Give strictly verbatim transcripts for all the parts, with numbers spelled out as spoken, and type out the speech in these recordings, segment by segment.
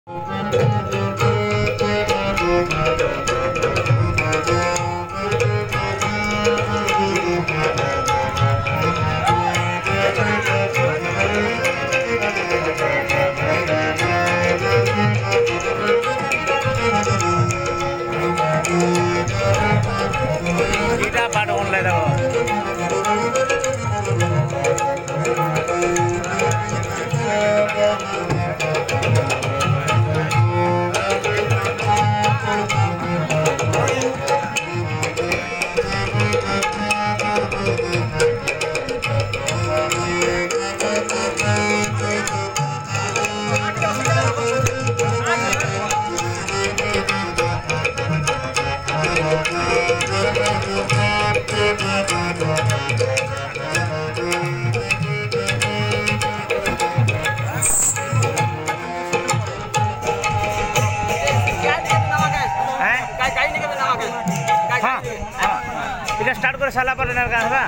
Start कर साला पर नरका है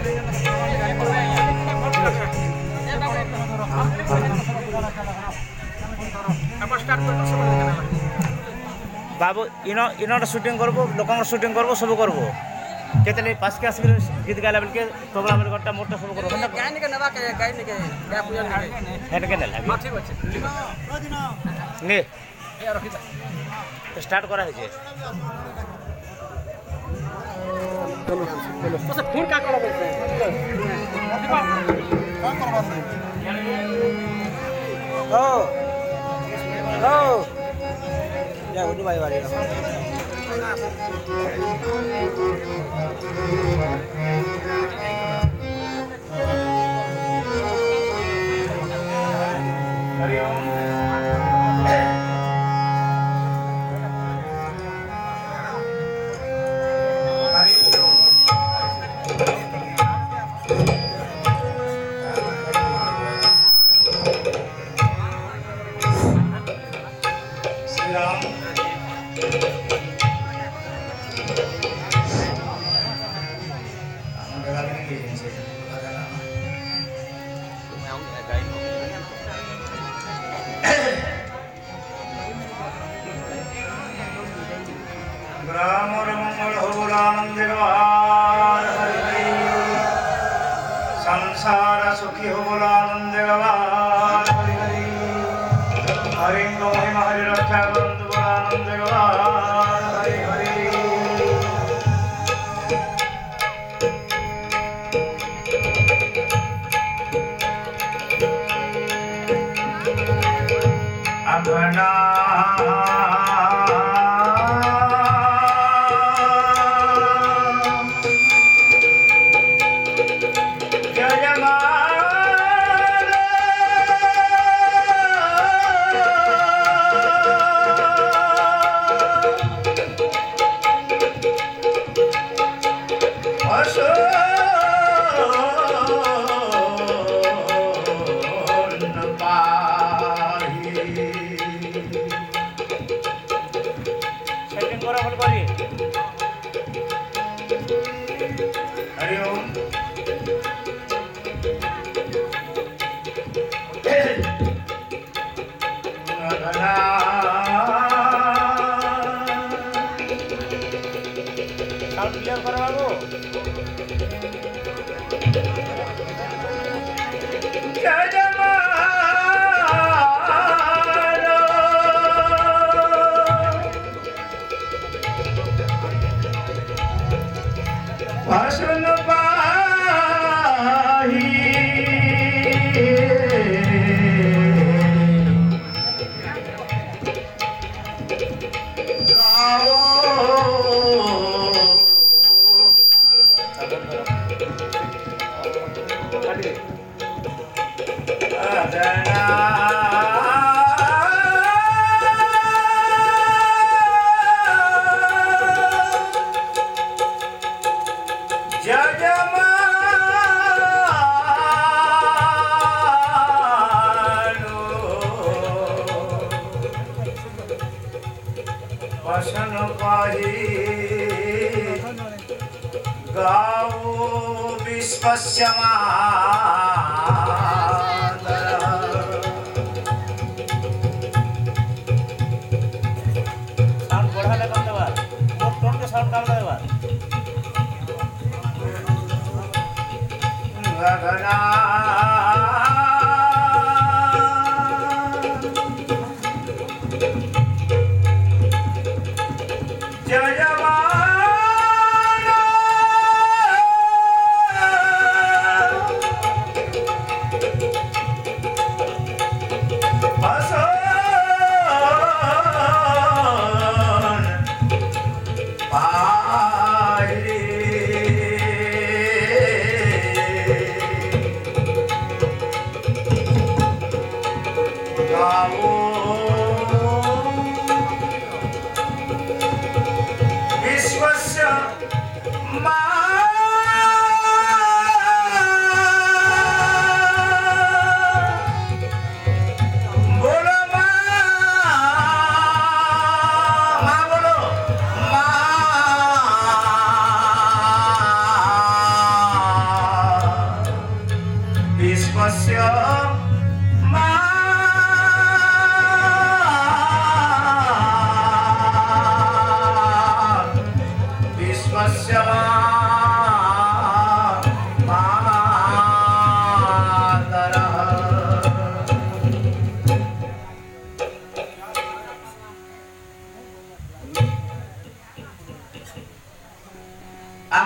बाबू इनो इनो शूटिंग करबो लोक शूटिंग करबो सब करबो केतले पास के आसि गीत गाला बेल के तबला बेल गट्टा मोटा सब करबो ना गाय के नवा के गाय के गाय पूजा के हेड के लागी हां ठीक अछि ने ए रखि स्टार्ट करा है जे चलो चलो तो से फोन का करो बोलते हैं का करबा ओ ओ या गुडी भाई वाली हरि ओम संसार सुखी हो बोला आनंद गवार हरि हरि हरि गोहि हरि रक्षा बंद बोला आनंद गवार हरि हरि अगना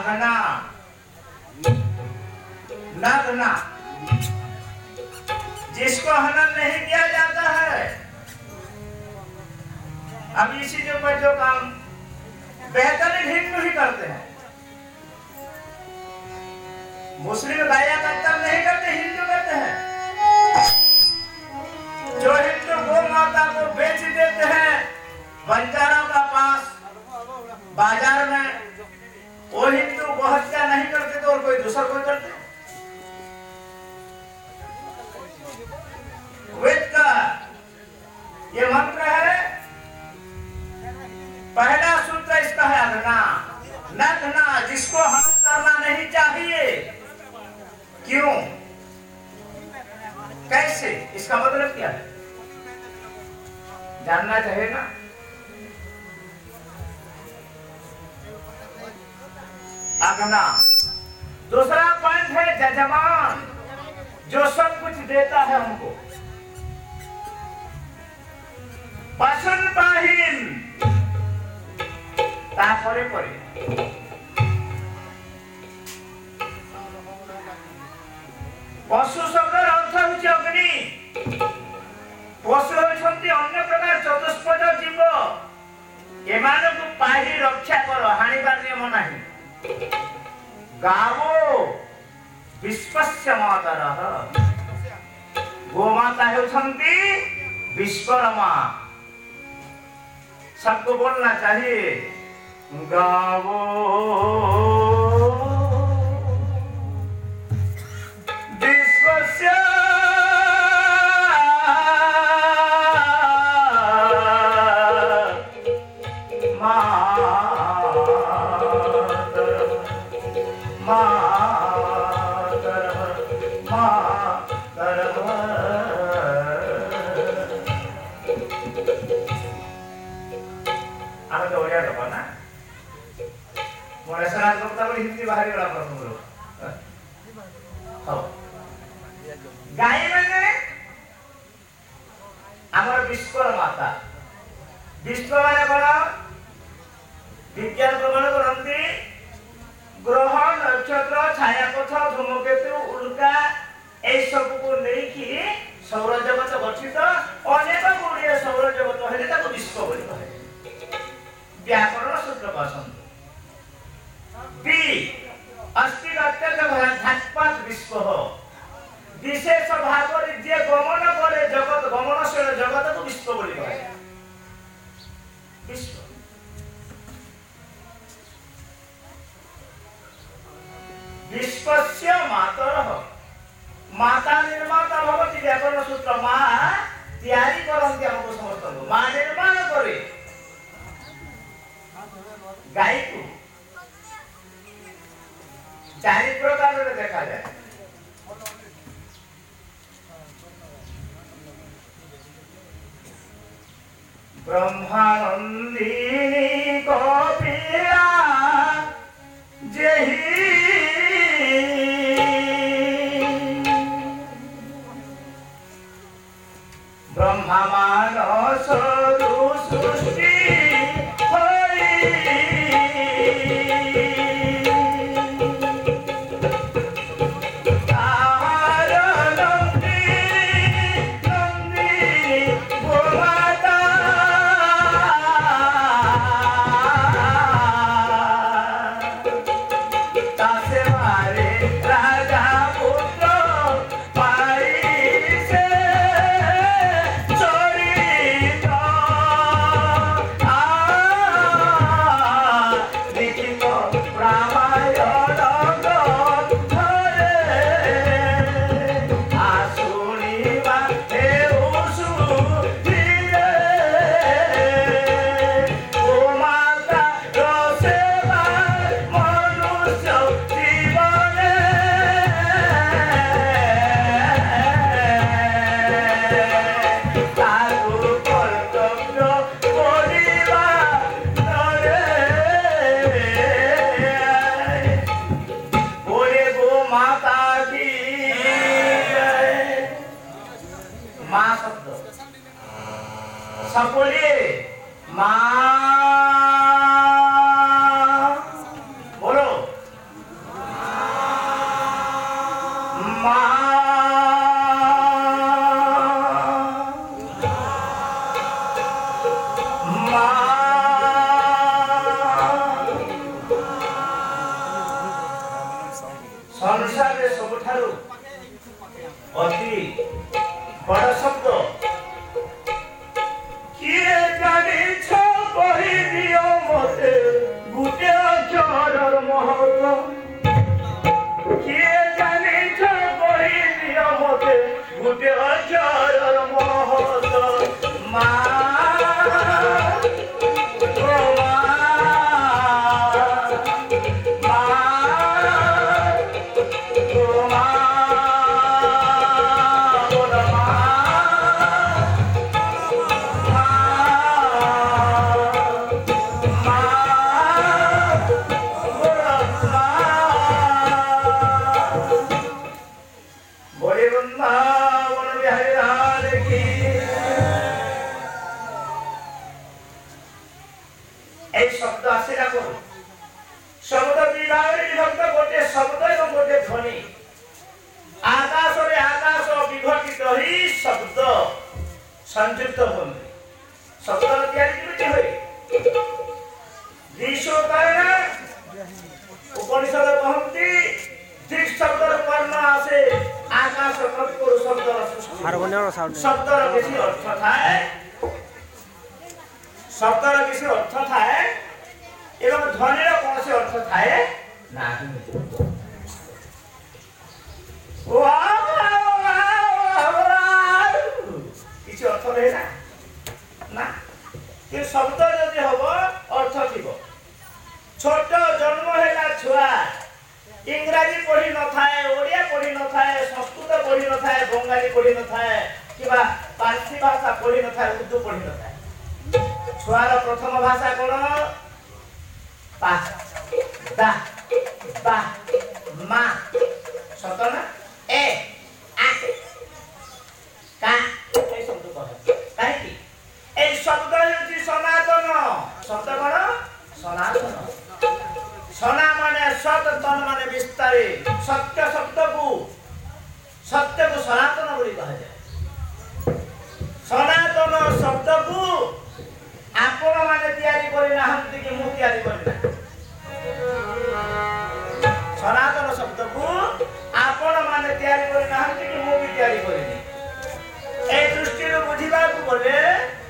आगना नगना, जिसको हनन नहीं किया जाता है। अब इसी के ऊपर जो काम बेहतरीन हिंदू ही करते हैं, मुस्लिम गाया कत्तल नहीं करते, हिंदू करते हैं। जो हिंदू गौ माता को बेच देते हैं बंजारों का पास बाजार में, वो हिंदू गौ हत्या नहीं करते तो और कोई दूसरा कोई करते। वेद का ये मंत्र है, पहला सूत्र इसका है अघना नघना, जिसको हम करना नहीं चाहिए। क्यों, कैसे, इसका मतलब क्या है, जानना चाहिए ना। अघना। दूसरा पॉइंट है जजमान, जो सब कुछ देता है उनको। पशुन पाहीन तापरे परे पशु शब्दर अर्थ होछि अग्नि। पशु होछन्ति अन्य प्रकार चतुष्पद जीव, एमानकु पाही रक्षा कर, हानिबार नियम नाही। गावो विश्वस्य मातरः, गोमाता होछन्ति विश्वर मां। सबको बोलना चाहिए, गावो विश्वस्य हिंदी बाहरी वाला प्रसंग। गाय मैंने आमर विश्वर माता। विश्व माने बड़ा विज्ञान प्रमाण करती ग्रह नक्षत्र छायापथ धूमकेतु उल्का ए सब को लेकिन सौर जगत गठित अनेक गुड़िया सौर जगत है विश्व बोली कहे। व्याकरण सूत्र पसंद बी अस्ति अत्यंत विश्व विशेष भाव जे गमन करे जगत गमनशील जगत को विश्व बोली कहे। विश्व विश्वस्य मातरः, माता निर्माता भवति। व्याकरण सूत्र मां तैयारी करन्ति हमको समस्त मां निर्माण करे गाय को। चारि प्रकार से देखा जाए, ब्रह्मानंदी कपिला जेहि ब्रह्मा मानस सृष्टि ସଂସାରରେ ସବୁଠାରୁ ଅତି ବଡ଼ ଶବ୍ଦ କିଏ ଜାଣିଛ କହିଦିଅ ମତେ ଗୋଟେ ଅକ୍ଷରର ମହତ୍ଵ କିଏ ଜାଣିଛ କହିଦିଅ ମତେ ଗୋଟେ ଅକ୍ଷରର ମହତ୍ଵ ମା शब्द विभाग विभक्त गोटे शब्द एवं गोटे ध्वनि आकाश रे आकाश विभक्त ही शब्द संयुक्त होते शब्द तैयारी केमिति होय दिशो कारण उपनिषद कहंती दिश शब्द कर्ण आसे आकाश तत्पुर शब्द सृष्टि हारमोनियम साउंड शब्द र किसी अर्थ थाए शब्द र किसी अर्थ थाए एवं ध्वनिर कौन से अर्थ थाए नहीं किसी अर्थ रहे ना ना कि शब्द जदि हबो अर्थ थिबो छोट जन्म हैला छुआ इंग्रजी पढ़ी न थाए ओडिया पढ़ी न थाए संस्कृत पढ़ी न थाए बंगाली पढ़ी न थाए किबा पारसी भाषा पढ़ी न थाए उर्दू पढ़ी न थाए छुआर प्रथम भाषा कोन पा दा बा मा सतना ए आ का এই শব্দ কহে তাই কি এই শব্দ হচ্ছে সনাতন শব্দ কোন সনাতন সনা মানে সত তন মানে বিস্তারে সত্য শব্দକୁ সত্যକୁ সনাতন বলি কহা যায় সনাতন শব্দକୁ ଆପଣ ମାନେ ତିଆରି କରି ନାହାନ୍ତି କି ମୁଁ ତିଆରି କରି ନା ସନାତନ ଶବ୍ଦକୁ ଆପଣ ମାନେ ତିଆରି କରି ନାହାନ୍ତି କି ମୁଁ ବି ତିଆରି କରିନି এই ଦୃଷ୍ଟିରୁ ବୁଝିବାକୁ ଗଲେ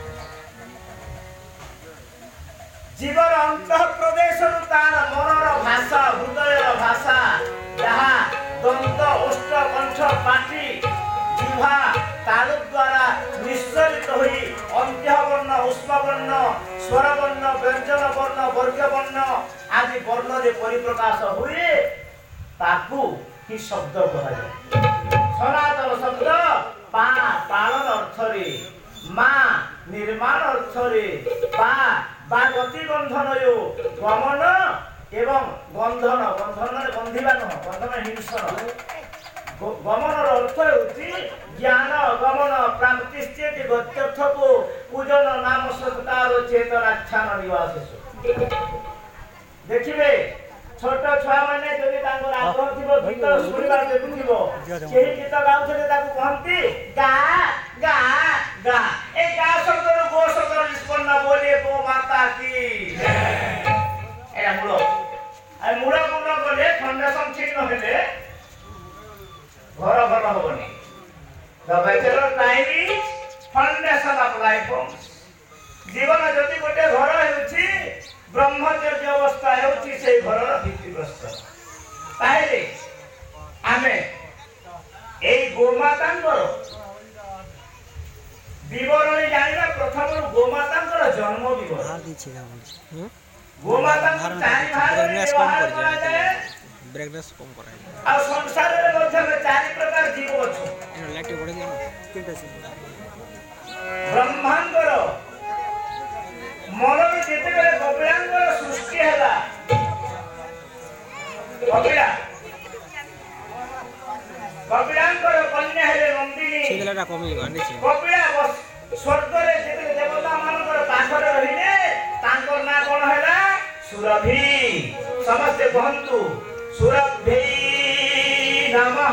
ଜୀବର ଅନ୍ତଃ ପ୍ରଦେଶରୁ ତାର ମନର ଭାଷା ହୃଦୟର ଭାଷା ଯାହା ଦନ୍ତ ଓଷ୍ଠ କଣ୍ଠ ପାଟି ଜିହ୍ବା ତାଳୁ ଦ୍ୱାରା ନିଶ୍ଚଳିତ ହୋଇ ଅନ୍ତ୍ୟବର୍ଣ୍ଣ ଉଷ୍ମବର୍ଣ୍ଣ ସ୍ୱରବର୍ଣ୍ଣ ବ୍ୟଞ୍ଜନ ବର୍ଣ୍ଣ ବର୍ଗ ବର୍ଣ୍ଣ ଆଦି ବର୍ଣ୍ଣରେ ପରିପ୍ରକାଶ ହୁଏ ତାକୁ କି ଶବ୍ଦ କୁହାଯାଏ ସନାତନ ଶବ୍ଦ ପା ପାଳନ ଅର୍ଥରେ ମା ନିର୍ମାଣ ଅର୍ଥରେ ପା ବା ଗତି ବନ୍ଧନୟୋ ଗମନ ଏବଂ ବନ୍ଧନ ବନ୍ଧନରେ ବନ୍ଧିବା ନୁହଁ ବନ୍ଧନ ହିଂସନ ଗମନର ଅର୍ଥ ହେଉଛି ଜ୍ଞାନ ଗମନ ପ୍ରାପ୍ତିଶ୍ଚେତି ଗତ୍ୟର୍ଥକୁ ପୂଜନ ନାମ ସତ୍କାର ଚେତନାଖ୍ୟାନ ନିବାସେଷୁ ଦେଖିବେ ଛୋଟ ଛୁଆ ମାନେ ଯଦି ତାଙ୍କର ଆଗ୍ରହ ଥିବ ଗୀତ ଶୁଣିବା ଦେଖୁଥିବ ସେହି ଗୀତ ଗାଉଥିଲେ ତାକୁ କହନ୍ତି ଗା ଗା ଗା ଏ ଗା ଶବ୍ଦରୁ ଗୋ ଶବ୍ଦର ନିଷ୍ପନ୍ନ ବୋଲେ ଗୋ ମାତା କି ଏଟା ମୂଳ ଆଉ ମୂଳ ପୂର୍ଣ୍ଣ କଲେ ଫାଉଣ୍ଡେସନ ଠିକ ନ ହେଲେ ଘର ଭଲ ହବନି the bachelor time is foundation of life ଜୀବନ ଯଦି ଗୋଟେ ଘର ହେଉଛି ବ୍ରହ୍ମଚର୍ଯ୍ୟ ଅବସ୍ଥା ହେଉଛି ସେଇ ଘରର ଭିତ୍ତିପ୍ରସ୍ତର ତାହେଲେ ଆମେ ଏଇ ଗୋମାତାଙ୍କର ବିବରଣୀ ଜାଣିବା ପ୍ରଥମରୁ ଗୋମାତାଙ୍କର ଜନ୍ମ ବିବରଣୀ ଗୋମାତାଙ୍କୁ ଚାରି ଭାଗରେ ବ୍ୟବହାର କରାଯାଏ ब्रेकनेस कम कराए ଆଉ ସଂସାରରେ ମଧ୍ୟ ଚାରି ପ୍ରକାର ଜୀବ ଅଛନ୍ତି एनो लाइट बढ़े ना तीनटा से ବ୍ରହ୍ମାଙ୍କର ମନରେ ଯେତେବେଳେ କପିଳାଙ୍କର ସୃଷ୍ଟି ହେଲା କପିଳା କପିଳାଙ୍କର କନ୍ୟା ହେଲେ ନନ୍ଦିନୀ ସେଗଲାଟା କମି ଗନି છે କପିଳା ସ୍ୱର୍ଗରେ ଯେତେବେଳେ ଦେବତା ମାନଙ୍କର ପାଖରେ ରହିଲେ ତାଙ୍କର ନାଁ କଣ ହେଲା ସୁରଭି ସମସ୍ତେ କହନ୍ତୁ ସୁରଭି ନମଃ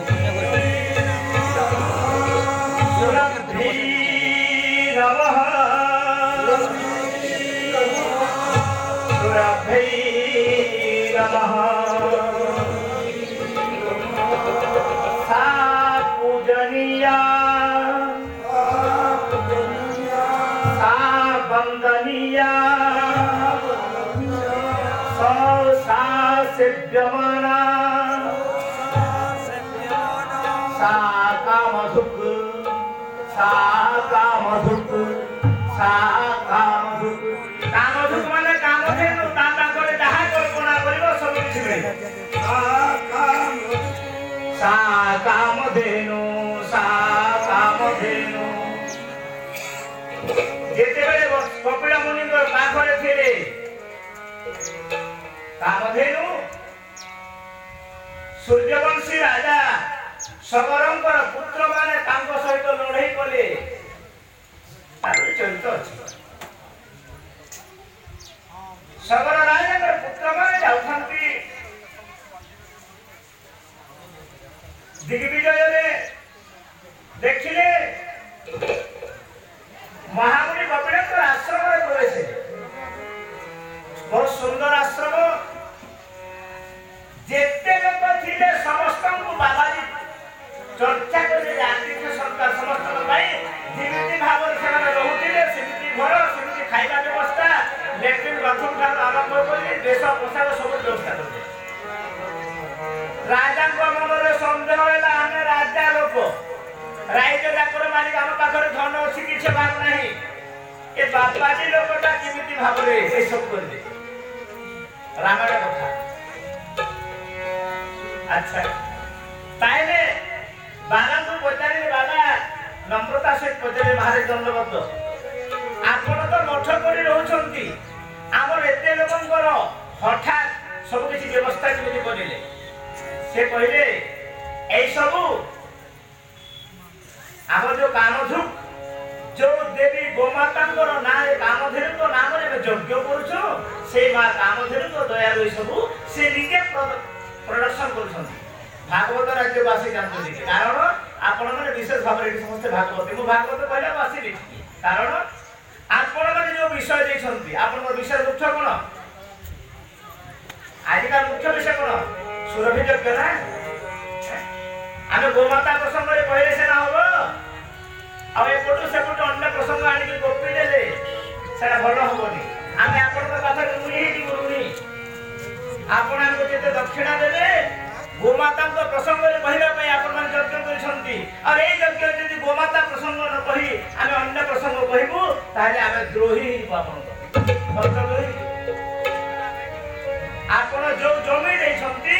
ସୁରଭି ନମଃ सुरभै नमः सा पूजनीया सा वंदनीया सा सा सेव्यमाना सा कामधुक सा कामधुक सा कामधुक कामधुक माने कामधेनु ता पाखरे जहा कल्पना करिवो सब किछि मिले सा कामधेनु सा कामधेनु जेतेबेले कपिल मुनि पाखरे थिले कामधेनु सूर्यवंशी राजा सबरंकर पुत्र माने तांको सहित लड़ाई कले चरित्र अच्छी सबर राजा पुत्र माने जाउथंती दिग्विजय रे देखिले महामुनि कपिलेश्वर आश्रम रे प्रवेश बहुत सुंदर आश्रम जेते लोक थिले समस्त को बाबाजी चर्चा करे आर्थिक सरकार समस्त भाई जेमिति भाव से रहउतिले सेमिति घर सेमिति खाइबा व्यवस्था लेट्रिन बाथरूम का आरंभ करी देश पोशाक सब व्यवस्था करे राजा को मन रे संदेह होला हम राजा लोक राइज जाकर मालिक हम पाखरे धन अछि किछ भाग नाही ए बाबाजी लोकटा केमिति भाव रे ए सब कर दे रामायण कथा अच्छा ताइले बाबा को पचारे बाबा नम्रता से पचारे महाराज दंडवत आपण तो मठ करी रहउछंती हमर एते लोकंकर हठात सब किछि व्यवस्था केमिति करिले से कहिले ए सब हमर जो कामधुक जो देवी गोमातांकर ना कामधेनु तो नाम रे यज्ञ करूछु से मा कामधेनु तो दयालु सब से निके प्रदर्शन करूछंती भागवत राज्यवासी जानते कारण आपण माने विशेष भाव रे समस्त भागवत मु भागवत कहला वासी लिखि कारण आपण माने जो विषय देछंती आपण विषय मुख्य कोन आज का मुख्य विषय कोन सुरभि यज्ञ ना आमे गोमाता प्रसंग रे कहले से ना होबो आ ए फोटो से फोटो अन्य प्रसंग आनी के गोपी देले सेरा भलो होबोनी आमे आपण को कथा नुनी ही गुरुनी आपण हमको जेते दक्षिणा देले गोमाता को प्रसंग रे कहिबा पई आपण मान यज्ञ करिसंती और ए यज्ञ यदि गोमाता प्रसंग न कहि आमे अन्य प्रसंग कहिबु ताले आमे द्रोही आपण को द्रोही आपण जो जमी देछंती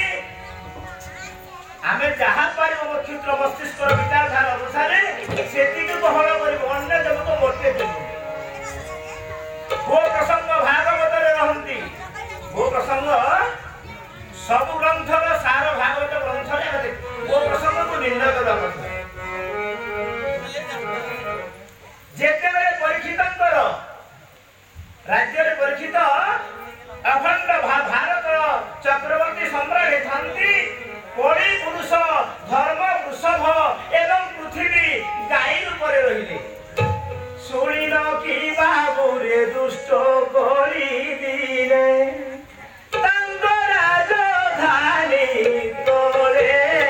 आमे जहा पारिबो नक्षत्र मस्तिष्क विचार धारा अनुसार सेति को बहल करिबो अन्य जब तो मोटे देबो वो प्रसंग भागवत रे रहंती वो प्रसंग सब ग्रंथर सार भागवत ग्रंथ रे वो प्रसंग को निर्णय करबा କଥା जेते बेले परीक्षितंकर राज्य रे परीक्षित अखंड भारत चक्रवर्ती सम्राट थांती कोड़ी पुरुष धर्म वृषभ एवं पृथ्वी गाई ऊपर रहिले सुनी न की बाबू रे दुष्ट कोरी दिले तंग राजधानी तोरे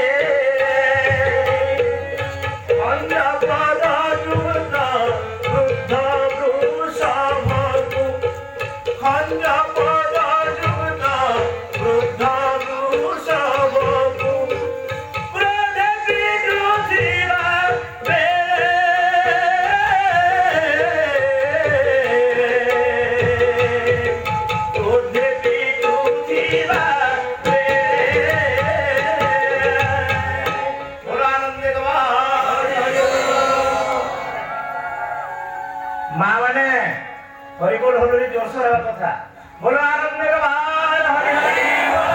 अन्य पद जुत वृद्ध वृषभ अन्य पद जुत वृद्ध वृषभ हरिबोल हरि जोरसोर हेबा कथा बोलो आनंद भगवान हरि हरि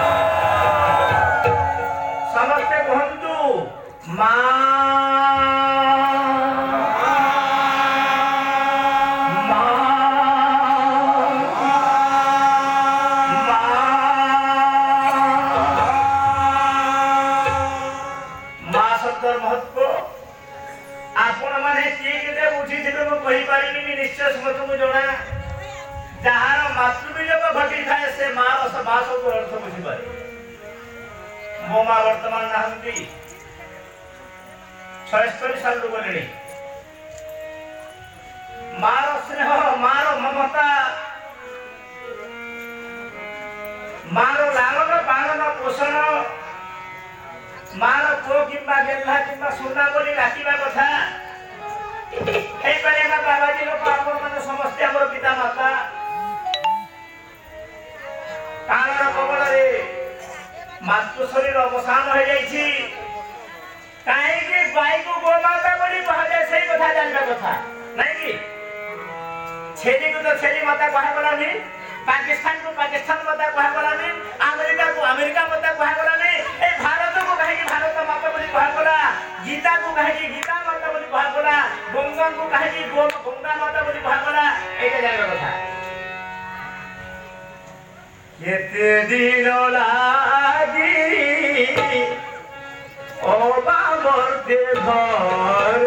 समस्त कहंतु मा महत्व आपण माने के के बुझी दिबे कही पारिनी निश्चय समस्तु जना जहार मातृवियोग घटी थाए से माँ माँ सब अर्थ बुझी पारे मो माँ वर्तमान नहांती छयस्तरी साल गले मार स्नेह मार ममता मार लालन पालन पोषण मार पुओ किंबा गेल्हा किंबा सुना बोली डाकिबा कथा हे पारे ना बाबाजी लोक आपण माने समस्त हमर पिता माता कालर कबल रे मातृ शरीर अवसान हो जाईछि काहे कि बाई को गो माता बोली कहा जाय सही कथा जानबा कथा नहीं कि छेली को तो छेली माता कहा गलानी पाकिस्तान को पाकिस्तान माता कहा गलानी अमेरिका को अमेरिका माता कहा गलानी ए भारत को कहे कि भारत माता बोली कहा गला गीता को कहे कि गीता माता बोली कहा गला गंगा को कहे कि गंगा माता बोली कहा गला एटा जानबा कथा केते दिन लागी ओ बामर दे घर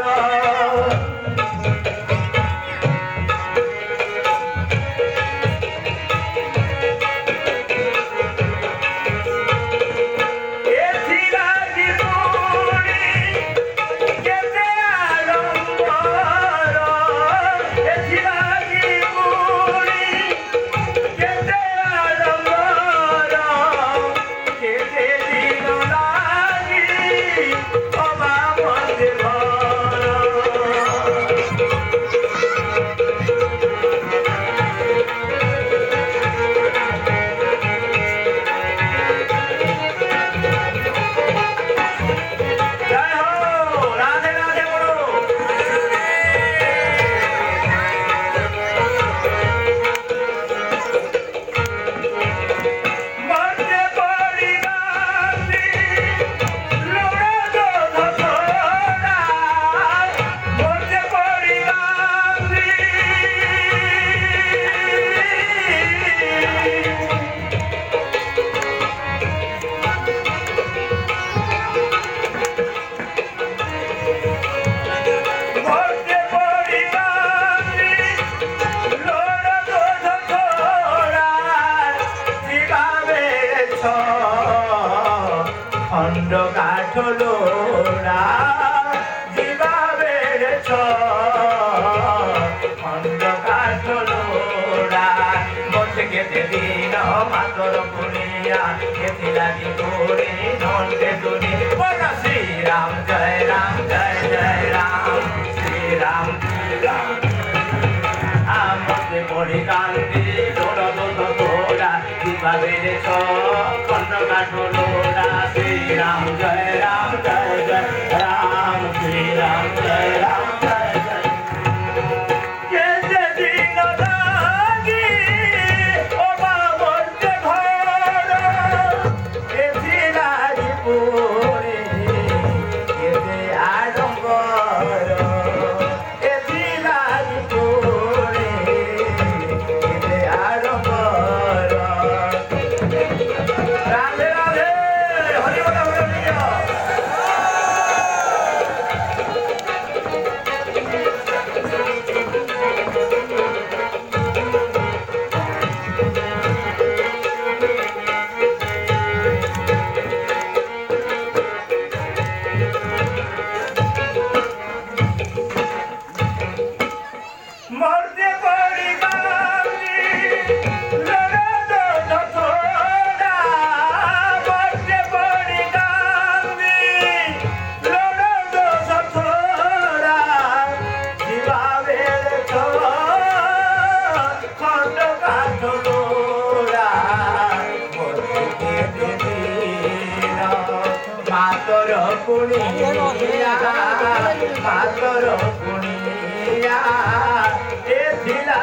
मातर पुनिया ए थिला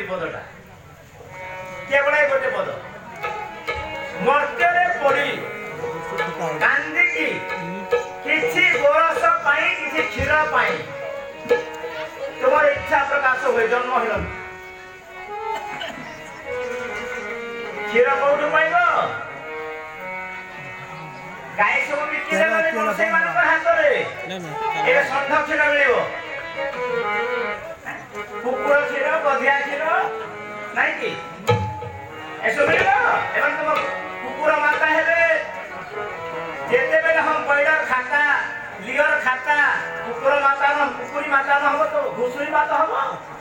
ପଦଟା କେବଳ ଏ ଗୋଟେ ପଦ ମର୍ତ୍ତ୍ୟରେ ପଡ଼ି କାନ୍ଦିକି କିଛି ଗୋରସ ପାଇଁ କିଛି କ୍ଷୀର ପାଇଁ ତୁମର ଇଚ୍ଛା ପ୍ରକାଶ ହୁଏ ଜନ୍ମ ହେଲ କ୍ଷୀର କୋଉଠୁ ପାଇବ ଗାଈ ସବୁ ବିକି ଦେଲେ ସେଇମାନଙ୍କ ହାତରେ ଏବେ ଷଣ୍ଢ କ୍ଷୀର ମିଳିବ କୁକୁର କ୍ଷୀର ଗଧିଆ କ୍ଷୀର ନାଇଁ କି ଏସବୁ ମିଳିବ ଏବଂ ତୁମ କୁକୁର ମାତା ହେବେ ଯେତେବେଳେ ହମ ବୈଳର ଖାତା লিওর খাতা কুকুর মাতা ন কুকুরি মাতা ন হব তো ঘুষুরি মাতা হব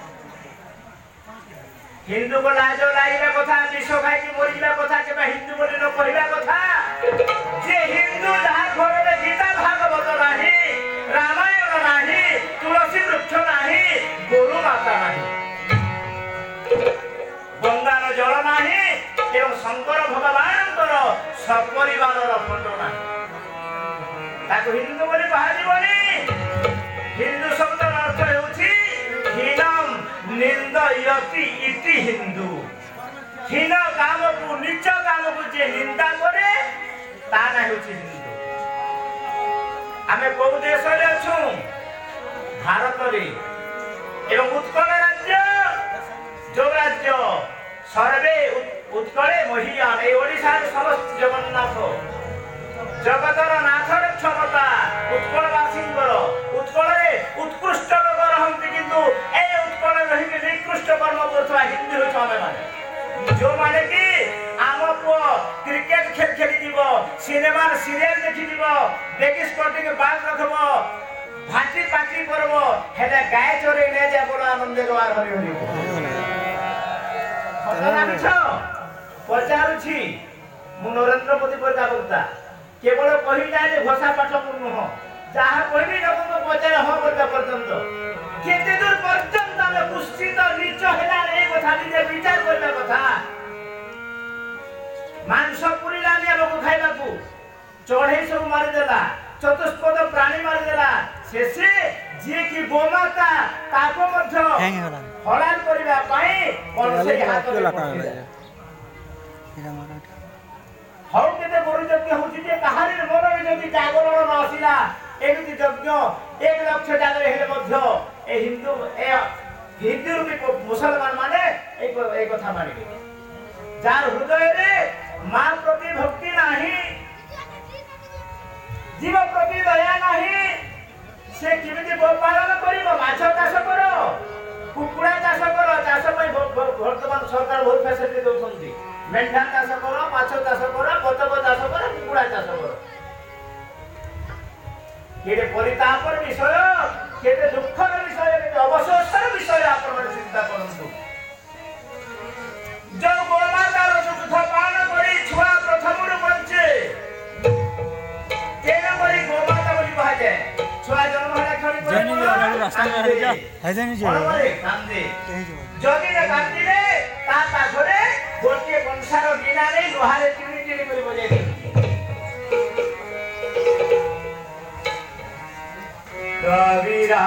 হিন্দু को लाज लाइबा কথা বিষ খাইকি মরিবা কথা কেবা হিন্দু বলি ন কহিবা কথা যে হিন্দু যাহা ঘরে গীতা ভাগবত নাহি রামায়ণ নাহি তুলসী বৃক্ষ নাহি গরু মাতা নাহি গঙ্গার জল নাহি এবং শঙ্কর ভগবানଙ୍କର সপরিবারର ফটো নাহি তাকে হিন্দু বলে বাহারিবনি হিন্দু শব্দর অর্থ ହେଉଛି হীনম নিন্দয়তি ইতি হিন্দু হীন কামକୁ নিচ কামକୁ যে নিন্দা করে তা না ହେଉଛି হিন্দু ଆମେ କୋଉ ଦେଶରେ ଅଛୁ ଭାରତରେ ଏବଂ ଉତ୍କଳ ରାଜ୍ୟ ଯୋଉ ରାଜ୍ୟ ସର୍ବେ ଉତ୍କଳେ ମହିୟାନ এই ଓଡ଼ିଶାର ସମସ୍ତ ଜଗନ୍ନାଥ জগতর নাথর ক্ষমতা উৎকলবাসীঙ্কর উৎকଳରେ উৎকৃষ্ট লোক রহନ୍ତି কিন্তু এই উৎকଳରେ ରହିକି ନିକୃଷ୍ଟ କର୍ମ କରୁଥିବା ହିନ୍ଦୁ ହେଉଛି ଆମେମାନେ ଯୋଉମାନେ କି ଆମ ପୁଅ କ୍ରିକେଟ ଖେଳ ଖେଳିଯିବ ସିନେମାର ସିରିଏଲ ଦେଖିଯିବ ବେଗିସ୍ କଟିକି ବାଲ ରଖିବ ଭାଟି ପାଟି କରିବ ହେଲେ ଗାଈ ଚରେଇ ନେଇଯାଏ ବଡ଼ ଆନନ୍ଦ ଗବାର ହରି ହରି ଜାଣିଛ ପଚାରୁଛି ମୁଁ ନରେନ୍ଦ୍ର ମୋଦି ପରିକା ବକ୍ତା केवल कही जाए जे भाषा पाठ नुह जहाँ कहबी लोक पचार हाँ करवा पर्यंत केते दूर पर्यंत आमे कुश्चित नीच हेला ए कथा निजे विचार करबा कथा मांस पुरी लानिया लोक खाइबा को चढ़े सब मारी देला चतुष्पद प्राणी मारी देला शेषे जे की गोमाता ताको मध्य हलाल करबा पई कौन से हाथ हौ केते बड़ी यज्ञ होची जे कहानी मनरे जदि जागरण न आसिला एमिति यज्ञ एक लक्ष जागरण हेले मध्य ए हिंदू ए हिंदू रूपी मुसलमान माने एक एक कथा मानिबे जार हृदय रे मां प्रति भक्ति नाही जीव प्रति दया नाही से किमिति गोपालन करिवो माछ चाष करो कुकुड़ा चाष करो चाष पई वर्तमान सरकार बहुत फैसिलिटी दउछंती मेंढा चाष करो माछ चाष करो बतक चाष करो कुकुड़ा चाष करो केते परितापर विषय केते दुःखर विषय केते अवशोषर विषय आपण चिंता करंतु जो गोमातार दुग्ध पान करी छुआ प्रथम रु बंचे केना करी गोमाता बोली कहाजे छुआ जन्म होला खड़ी पर रास्ता में रह जा है जानी जे कांदे जदी ने कांदिले ता पाखरे गोटे कंसार गिना नै लोहारे टिनि टिनि करी बजाई दे कबीरा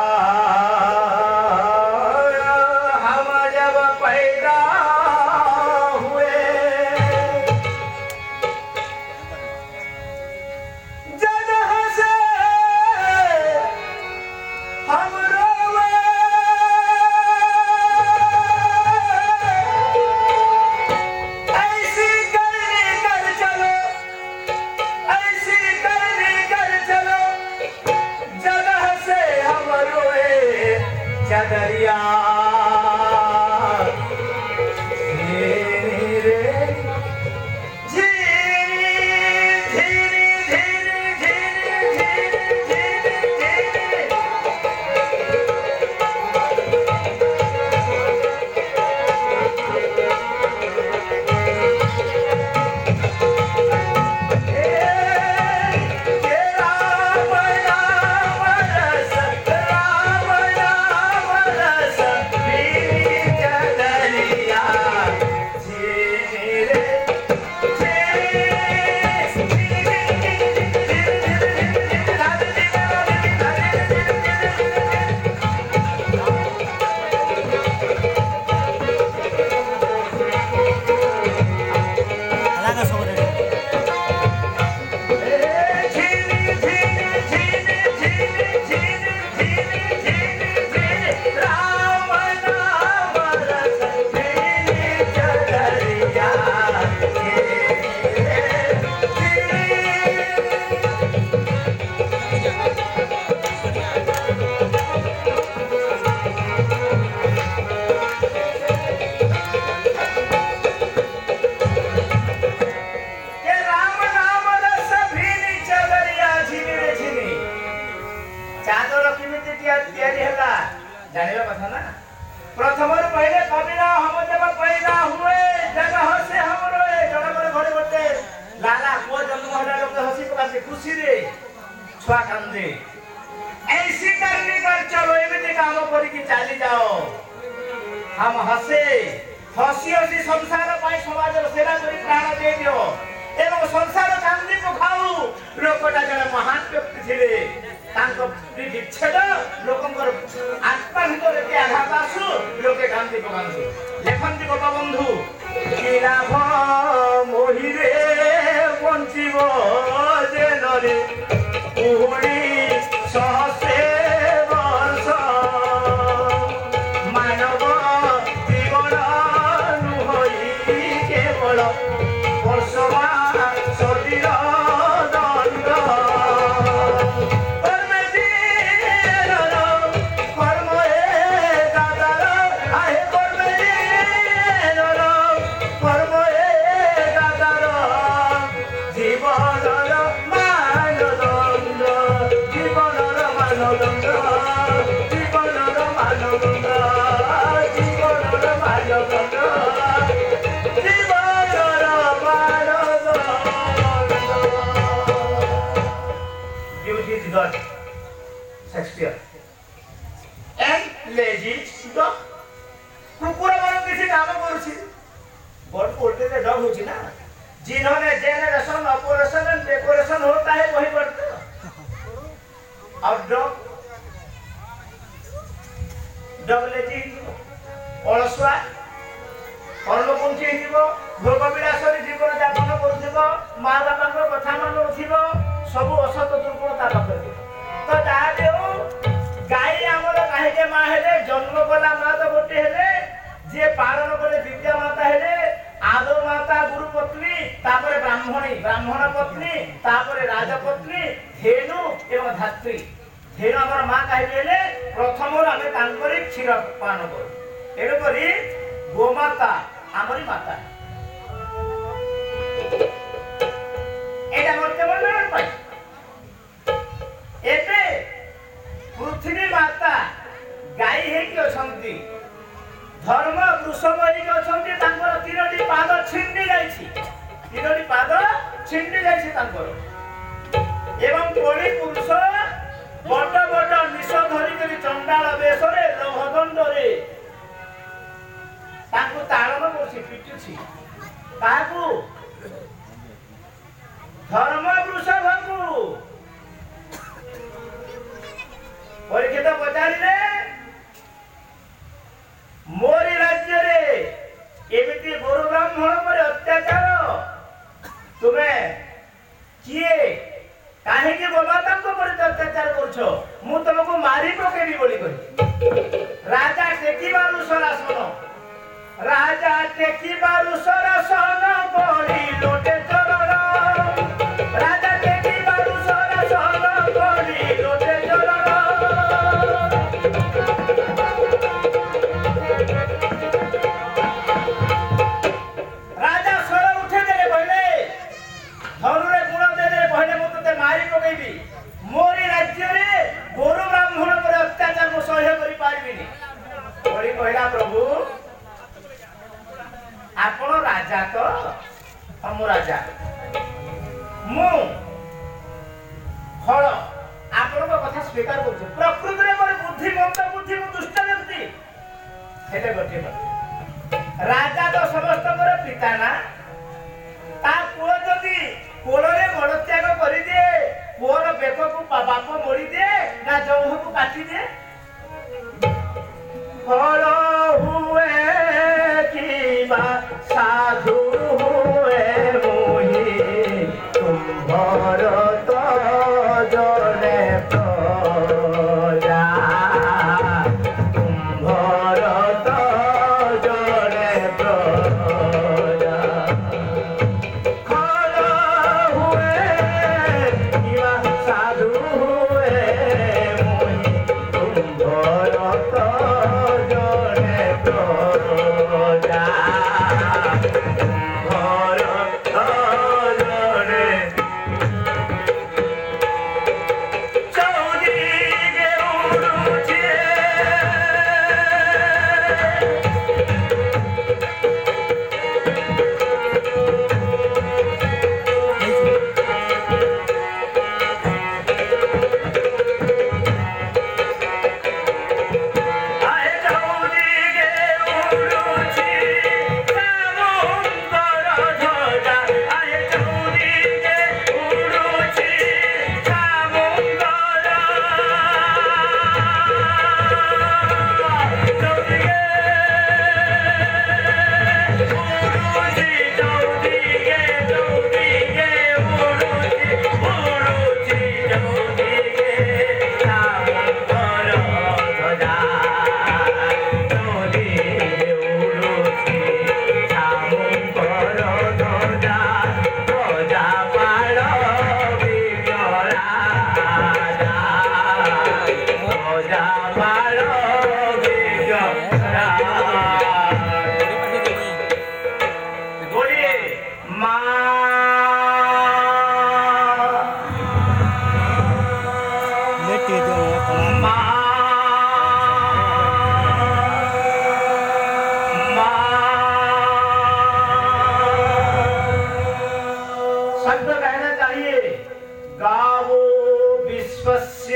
हम जब पैदा हुए जगह से हम रोवे ऐसी करने कर चलो ऐसी करने कर चलो जगह से हम रोए चदरिया Yes, sir. तैयारी होला जानिबा कथा ना प्रथम पहले कबीरा हम जब पैदा हुए जगह से हम रोए जगह घरे बटे लाला को जन्म होला लोग हंसी पकाते खुशी रे छुआ कांदे ऐसी करनी कर चलो एमिति काम करी कि चली जाओ हम हसे हसी हसी संसार पाई समाज सेवा करी प्राण दे दियो एवं संसार कांदी को खाऊ लोकटा जने महान व्यक्ति थिले तांको विच्छेद लोकंकर आत्मा भितर के आघात आसु लोके कांदी को कांदु लेखन्ति गोपा बंधु कि लाभ मोहिरे बंचिबो जे नरे उहुडी सहसे वर्ष मानव जीवन नुहई केवल वर्षमा सदीर दंड कर्म जीवन कर्म एकादार आहे कर्म जीवन कर्म एकादार जीवनर मानदंड जीवनर मानदंड जीवनर मानदंड जीवनर मानदंड God, Shakespeare, and lazy dog. कुकुर वालों किसी काम करूँ बहुत बोलते थे डॉग होची ना जिन्होंने जेनरेशन ऑपरेशन एंड डेकोरेशन होता है वही बढ़ता और डॉग डॉग लेजी अलसुआ कर्मपंथी हो भोग विलासरी जीवन यापन करुथिबो माँ बापा कथा मानुथिबो सब असत दुर्गुणता पाखे तो ताहे हो गाई आमर काहे माँ हेले जन्म कला माँ तो गोटे हेले जे पालन करे विद्या माता हेले आदो माता गुरु पत्नी तापरे ब्राह्मणी ब्राह्मण पत्नी तापरे राजपत्नी धेनु एवं धात्री धेनु आमर माँ काहे हेले प्रथम आमे तांकरी क्षीर पान करू एणु करी गोमाता आमरी माता एटा मते मन पाई एते पृथ्वी माता गाई हे कि अछंती धर्म वृषभ हे कि अछंती तांकर तीनोटी पाद छिंडी जाईछि तीनोटी पाद छिंडी जाईछि तांकर एवं कोली पुरुष बड़ बड़ निश धरि करी चंडाल बेसरे लोहदंड रे तांको ताड़न करछि पिटुछि काकू धर्म वृषभ को परीक्षित पचारे मोरी राज्य रे एमिति गुरु ब्राह्मण पर अत्याचार तुम्हें किए काहे के गोमाता को पर अत्याचार करछो मु तुमको मारी पकेबी बोली कहि राजा टेकी बारु सरासन राजा टेकी बारु सरासन बोली लोटे चरण राजा टेकी बारु सरासन बोली लोटे चरण राजा स्वर उठे देले कहले धनुरे गुण दे दे कहले मु तते मारी पकेबी मोरी राज्य रे गुरु ब्राह्मण पर अत्याचार मु सहय करि पारबिनी बोली कहला प्रभु आपण राजा तो हम राजा मु फल आपण कथा स्वीकार करछु प्रकृति रे मोर बुद्धि मंद बुद्धि मु दुष्ट व्यक्ति हेले गटे राजा तो समस्त कर पिता ना ता पुओ जदी कोलरे गणत्याग करि दे पुओर बेक को बाप मोड़ी दे ना जौह को काटी दे फल हुए की बा साधु हुए मोहि तुम्हार तो जने प्रजा तुम्हार तो जने प्रजा फल हुए की बा साधु हुए मोहि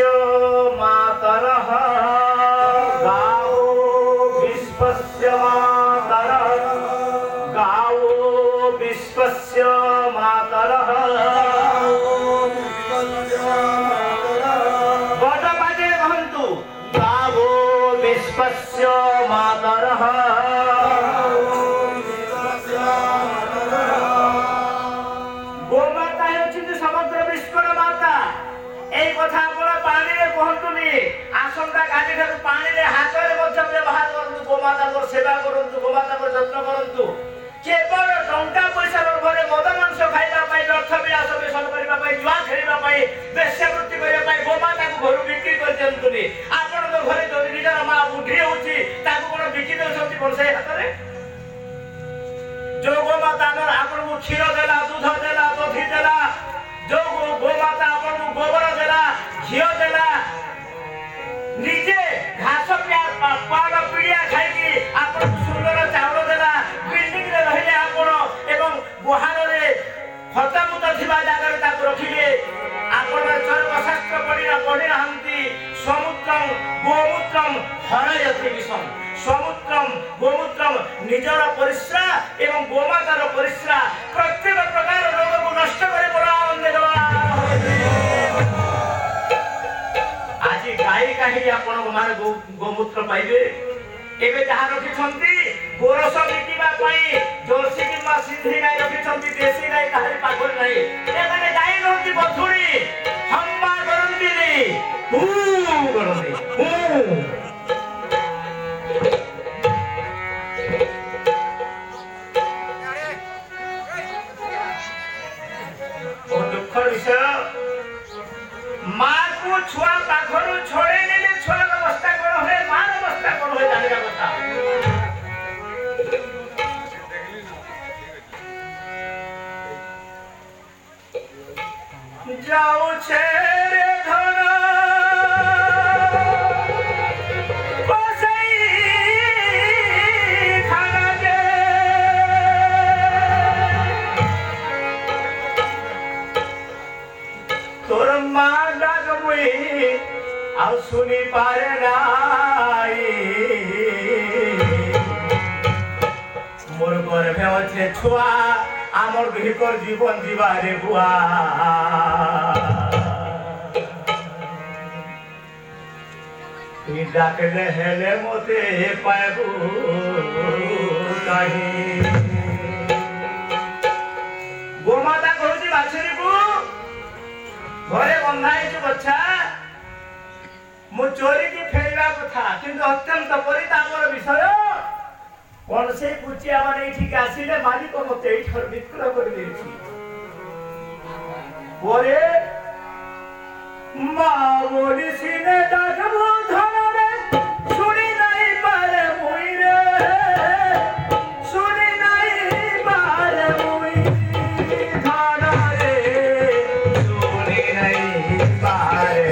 मातरः गावो विश्वस्य मातरः गावो विश्वस्य मातरः बडबाजे कहन्तु गावो विश्वस्य मातरः गोमाता हेउछिन्ति समग्र विश्वर माता এই কথা আপনারা পানিরে কহতুনি আসন্তা কালি ঠাରୁ পানিরে হাତରେ ମଧ୍ୟ ବ୍ୟବହାର କରନ୍ତୁ ଗୋମାତାଙ୍କର ସେବା କରନ୍ତୁ ଗୋମାତାଙ୍କର ଯତ୍ନ କରନ୍ତୁ କେବଳ ଟଙ୍କା ପଇସା ଲୋଭରେ ମଦ ମାଂସ ଖାଇବା ପାଇଁ ଅର୍ଥ ବିଳାସ ବେସନ କରିବା ପାଇଁ ଜୁଆ ଖେଳିବା ପାଇଁ ବେଶ୍ୟାବୃତ୍ତି କରିବା ପାଇଁ ଗୋମାତାକୁ ଘରୁ ବିକ୍ରି କରିଦିଅନ୍ତୁନି ଆପଣଙ୍କ ଘରେ ଯଦି ନିଜର ମା ବୁଢୀ ହେଉଛି ତାକୁ କଣ ବିକି ଦେଉଛନ୍ତି ବର୍ଷେ ହାତରେ ଯୋଉ ଗୋମାତା ଆମର ଆପଣଙ୍କୁ କ୍ଷୀର ଦେଲା ଦୁଧ ଦେଲା ଦଧି ଦେଲା जो गोमाता अपन गोबर देला घियो देला निजे घास पाड़ पीड़िया खाई अपन सुंदर चाउल देला बिल्डिंग रे रहिले आपण एवं गुहाल रे हतामुत थिबा जागा रे ताको रखिले आपण सर्वशास्त्र पढ़िना पढ़ी रहंती समुद्रम गोमूत्रम हरयति विषम समुद्रम गोमूत्रम निजर परिश्रा एवं गोमातार परिश्रा प्रत्येक प्रकार रोग को नष्ट करे बड़ा आनंद देवा आज गाई काहे आपण माने गोमूत्र पाइबे एबे जहा रखि छंती गोरस बिकिबा पई जर्सी किमा सिंधी गाई रखि छंती देसी गाई काहे पागल नाही ए माने गाई रहती बथुड़ी हम्मा करंती नी हू करंती हू माँ को छुआ पाखरु छोड़े नेले छुआ अवस्था कोन होय मार अवस्था कोन होय जानिबा କଥା जाऊ छे रे धना बसई खाना के तोर माँ आउ सुनी पारे नाई मोर गर्भे अच्छे छुआ आमर भीतर जीवन जीवारे बुआ डाकले हेले मते पाबू कहीं गोमाता कहूँ बाछुरी को घरे बंधा बच्चा मु चोरी की फेरवा कथा किंतु अत्यंत परितापर विषय कौन से कुचिया माने ठीक आसीले मालिक मते एठर विक्रय कर देछि ओरे मा बोली सिने दागबो धन रे सुनी नहीं पारे मुई रे सुनी नहीं पारे मुई धन रे सुनी नहीं पारे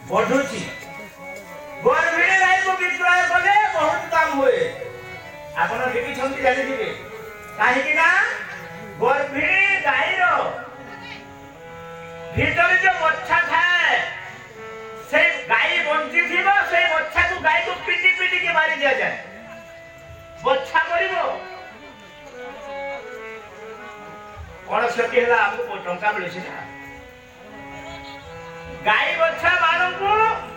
बढ़ुची गर्भिणी गाई को विक्रय कले बहुत दाम हुए आपण देखि छंती जानि दिबे काहे कि ना गर्भिणी गाई रो भीतर जो बच्चा थाए से गाई बंची थिबो से बच्चा को गाई को पिटी पिटी के मारी दिया जाए बच्चा मरिबो कोन क्षति हला आपको टंका मिले छी ना गाई बच्चा मानू को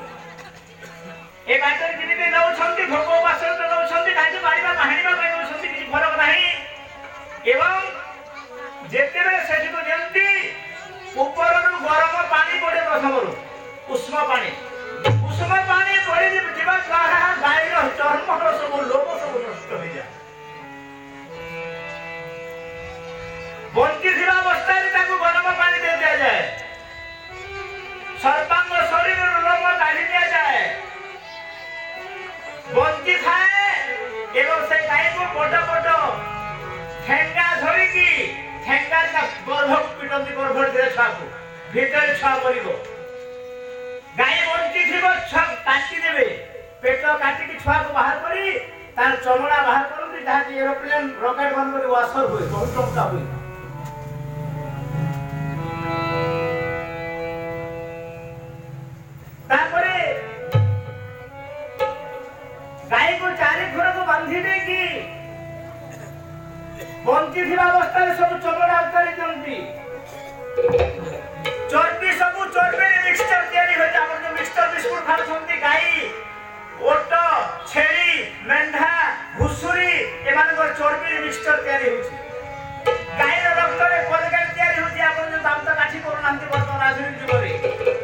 ए बाटे जिमिते नौ छंती भोको बासन नौ छंती धाजे मारिबा माहणीबा ପାଇଁ नौ छंती କିଛି फरक नाही एवं जेते बेले सेठी को जेंती ऊपरनु गरम पानी पड़े प्रथमरु उष्म पानी उष्म पानी पड़े जिबा कहा गाई रो चर्म रो सब लोम सब नष्ट हो जा बंची थिबा अवस्था रे ताको गरम पानी दे दिया जाए सर्पांग शरीर लोम काढ़ी दिया जाए बंची खाए एवं से गाई को बड़ बड़ ठेंगा धरी की ठेंगा का गर्भ पिटंती गर्भ दे छा को भीतर छा मरिबो गाई बंची थिबो छा काटी देबे पेट काटी की छुआ को बाहर करी तार चमड़ा बाहर करती जहाँ की एरोप्लेन रॉकेट बन कर वासर हुए बहुत टंका हुए तापरे गाई को चारि घोर को बांधी दे की बंची थिबा अवस्था रे सब चमड़ा उतारी दियंती चर्बी सब चर्बी मिक्सचर तयारी हो जा जो मिक्सचर बिस्कुट खाउछंती गाई ओट छेली मेंढा घुसुरी एमान को चर्बी मिक्सचर तयारी होछि गाई रो रक्त रे कोलगेट तयारी होछि आपन जो दाम त काठी करू नांती वर्तमान आधुनिक जुग रे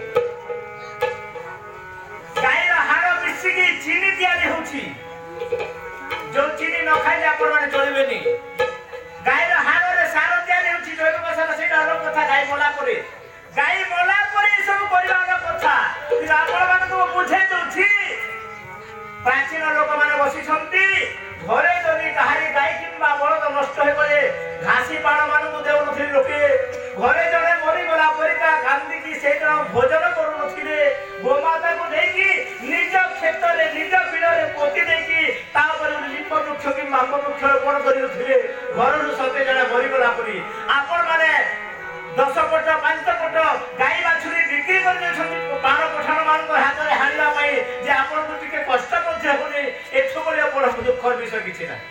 गाई रो हाड़ मिसी की चीनी तयारी होछि जो चीनी न खाइले आपन माने चलिबेनी गाई रो हाड़ रे सार तयारी होछि जैविक सार सेटा अलग कथा गाई मोला करे गाई मोला करे सब परिवार कथा कि आपन मान को बुझे दउछि प्राचीन लोक माने बसी छंती घरे जदी कहारी गाई किंबा बळद नष्ट होय गले घासी पाण मान को देउ नथि लोके घरे जने मरि गला परिका गांधी की सेटा भोजन करू नथिले गोमाता को देकी निज खेत रे निज बिल रे पोती देकी ता पर लिप वृक्ष कि मांग वृक्ष रोपण करि नथिले घर रु सते जने मरि गला परी आपन माने दस पट पांच पट गाई बाछुरी बिक्री कर छंती पाण पठाण मान को हाथ रे हानिला पई जे आपन को टिके कष्ट पछे होने एठो बलिया बड़ दुख विषय किछि ना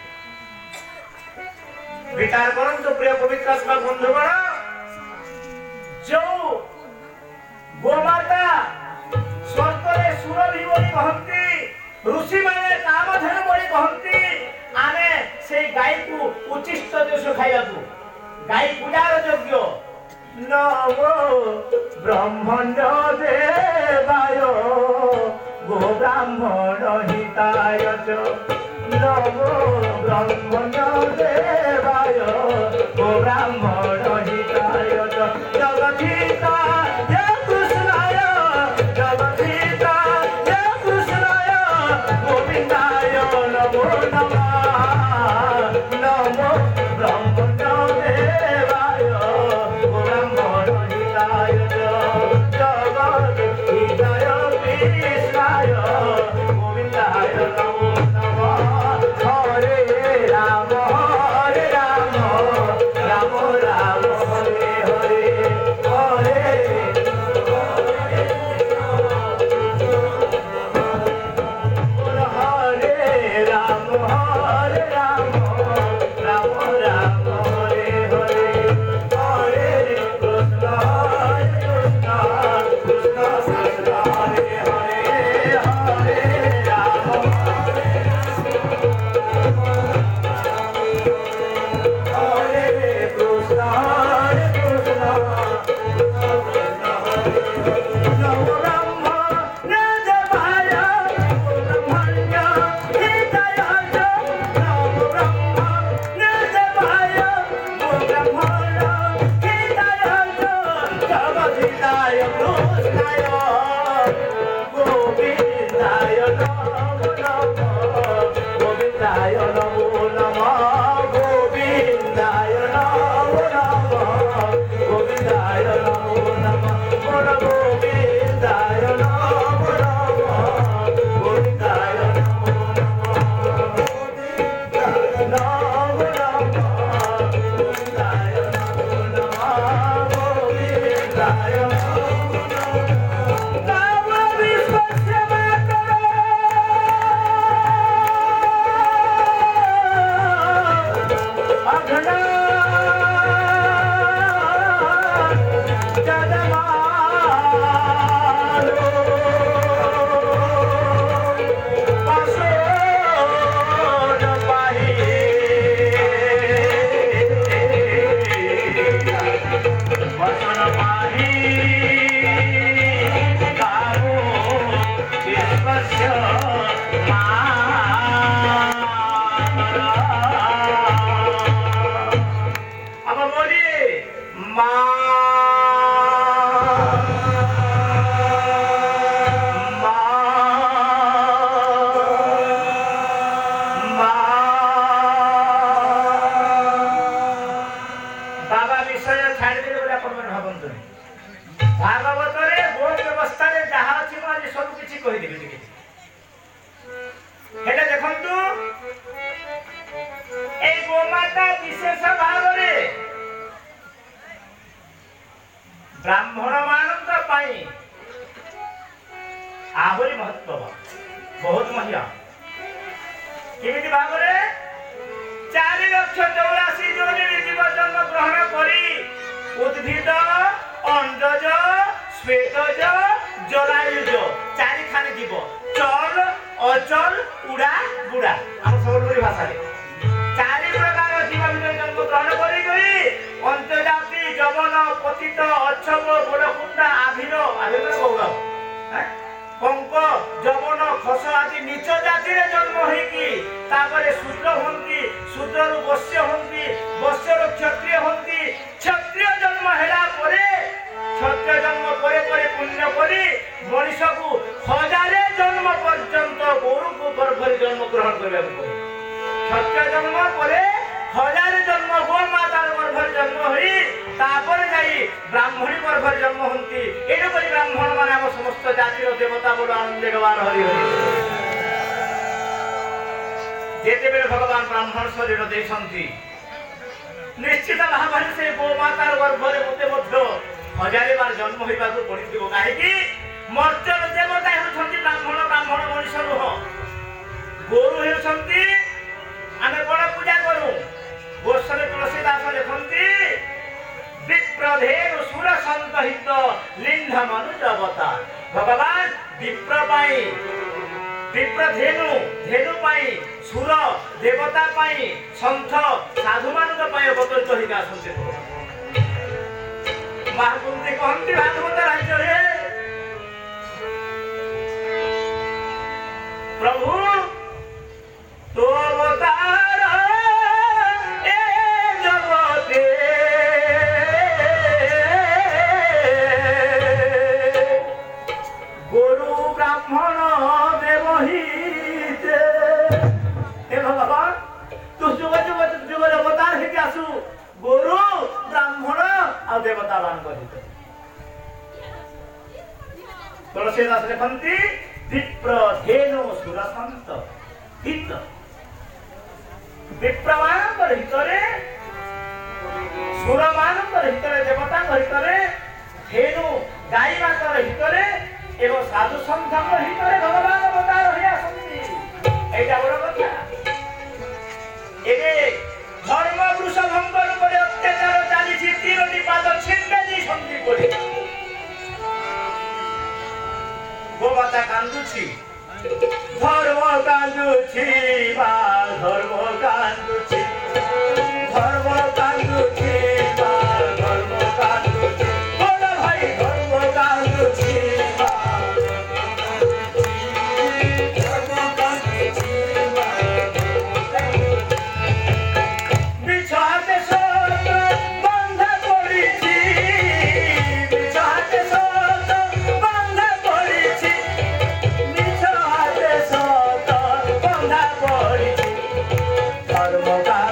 विचार करन तो प्रिय पवित्र आत्मा बंधुगण जो गोमाता स्वर्ग रे सुरभि बोली कहंती ऋषि माने कामधेनु बोली कहंती आमे से गाई को उचिष्ट देश खाइया को गाई पूजार योग्य नमो ब्रह्मण्ड देवाय गो ब्राह्मण हिताय च नमो ब्रह्मण्ड देवाय गो ब्राह्मण हिताय च जगदीताय कृष्णाय जगदीताय कृष्णाय गोविन्दाय नमो नमः नमो ब्रह्मण्ड देवाय गो ब्राह्मण हिताय च जगदीताय कृष्णाय गोविन्दाय नमो नमः हरे राम हरे राम राम राम हरे हरे हरे हरे राम हरे राम राम राम हरे हरे हरे कृष्ण हरे कृष्ण कृष्ण कृष्ण हरे हरे हरे राम हरे कृष्ण हरे कृष्ण नमो ब्रह्म देवाय ब्रह्मण्य हिताय च नमो ब्रह्म देवाय ब्रह्मण्य हिताय च जगदीताय कृष्णाय गोविन्दाय नमो नमः गोविन्दाय नमो नमः गोविन्दाय नमो नमः गोविन्दाय नमो नमः गोविन्दाय नमो କହିଦେବି ଟିକେ ହେଲେ ଦେଖନ୍ତୁ এই গোমাতা বিশেষ ভাবে ব্রাহ্মণ ମାନଙ୍କ ପାଇଁ ଆହୁରି ମହତ୍ଵ ବହୁତ ମହିମା କେମିତି ଭାବରେ ଚାରି ଲକ୍ଷ ଚଉରାଶି ଯୋନିରେ ଜୀବ ଜନ୍ମ ଗ୍ରହଣ କରି ଉଦ୍ଭିଦ ଅଣ୍ଡଜ ଶ୍ଵେତଜ ଜରାୟୁଜ ଚାରି ଖାନେ ଜୀବ ଚଲ ଅଚଲ ଉଡା ବୁଡା ଆମ ସମ୍ବଲପୁରୀ ଭାଷାରେ ଚାରି ପ୍ରକାର ଜୀବ ଭିତରେ ଜନ୍ମ ଗ୍ରହଣ କରି କରି ଅନ୍ତର୍ଜାତି ଯବନ ପତିତ ଅଚ୍ଛବ ଗୋଡକୁଣ୍ଡା ଆଭିର ଆଭିର ଗୌରବ କଙ୍କ ଯବନ ଖସ ଆଦି ନିଚ ଜାତିରେ ଜନ୍ମ ହେଇକି ତାପରେ ଶୂଦ୍ର ହୁଅନ୍ତି ଶୂଦ୍ରରୁ ବୈଶ୍ୟ ହୁଅନ୍ତି ବୈଶ୍ୟରୁ କ୍ଷତ୍ରିୟ ହୁଅନ୍ତି କ୍ଷତ୍ରିୟ ଜନ୍ମ ହେଲା ପରେ କ୍ଷତ୍ରିୟ ଜନ୍ମ ପରେ ପରେ ପୁଣ୍ୟ କରି ମଣିଷକୁ ହଜାରେ ଜନ୍ମ ପର୍ଯ୍ୟନ୍ତ ଗୋରୁକୁ ଗର୍ଭରେ ଜନ୍ମ ଗ୍ରହଣ କରିବାକୁ ପଡେ କ୍ଷତ୍ରିୟ ଜନ୍ମ ପରେ ହଜାରେ ଜନ୍ମ ଗୋମାତାର ଗର୍ଭରେ ଜନ୍ମ ହୋଇ ତାପରେ ଯାଇ ବ୍ରାହ୍ମଣୀ ଗର୍ଭରେ ଜନ୍ମ ହୁଅନ୍ତି ଏଣୁକରି ବ୍ରାହ୍ମଣ ମାନେ ଆମ ସମସ୍ତ ଜାତିର ଦେବତା ବଡ଼ ଆନନ୍ଦେ ଗବାର ହରି ହରି ଯେତେବେଳେ ଭଗବାନ ବ୍ରାହ୍ମଣ ଶରୀର ଦେଇଛନ୍ତି ନିଶ୍ଚିତ ଭାବରେ ସେ ଗୋମାତାର ଗର୍ଭରେ ମୋତେ ମଧ୍ୟ ହଜାରେ ବାର ଜନ୍ମ ହେବାକୁ ପଡିଥିବ କାହିଁକି ମର୍ତ୍ତ୍ୟର ଦେବତା ହେଉଛନ୍ତି ବ୍ରାହ୍ମଣ ବ୍ରାହ୍ମଣ ମଣିଷ ନୁହଁ ଗୋରୁ ହେଉଛନ୍ତି ଆମେ ବଡ଼ ପୂଜା କରୁ ଗୋସ୍ୱାମୀ ତୁଳସୀ ଦାସ ଲେଖନ୍ତି ବିପ୍ରଧେନୁ ସୁର ସନ୍ତହିତ ଲିଙ୍ଗ ମନୁଜ ଅବତାର ଭଗବାନ ବିପ୍ର ପାଇଁ ବିପ୍ରଧେନୁ ଧେନୁ ପାଇଁ ସୁର ଦେବତା ପାଇଁ ସନ୍ଥ ସାଧୁମାନଙ୍କ ପାଇଁ ଅବତରିତ ହୋଇକି ଆସନ୍ତି ମହାପୁରୁଷ କହନ୍ତି ଭାଗବତ ରାଜ୍ୟରେ ପ୍ରଭୁ तो अवतार ए जगते गुरु ब्राह्मण देवहिते हे भगवान तू जुग जुग जुग अवतार है कि आसु गुरु ब्राह्मण और देवता मान कहिते तुलसीदास लिखंती विप्र धेनु सुरसंत हित विप्रमानଙ୍କ ଭିତରେ ସୁରମାନଙ୍କ ଭିତରେ ଦେବତାଙ୍କ ଭିତରେ ଧେନୁ ଗାଈମାନଙ୍କ ଭିତରେ ଏବଂ ସାଧୁ ସନ୍ଥଙ୍କ ଭିତରେ ଭଗବାନ ଅବତାର ହୋଇ ଆସନ୍ତି ଏଇଟା ବଡ଼ କଥା ଏବେ ଧର୍ମ ବୃଷଭଙ୍କର ଉପରେ ଅତ୍ୟାଚାର ଚାଲିଛି ତିନୋଟି ପାଦ ଛିଣ୍ଡେ ଦେଇଛନ୍ତି ବୋଲି ଗୋମାତା କାନ୍ଦୁଛି ধর্ম কান্দুছি বা ধর্ম কান্দুছি ধর্ম কান্দুছি বা ধর্ম কান্দুছি বড় ভাই ধর্ম কান্দুছি বা ধর্ম কান্দুছি বিছাতে সত বন্ধা পড়িছি বিছাতে সত বন্ধা পড়িছি ধর্ম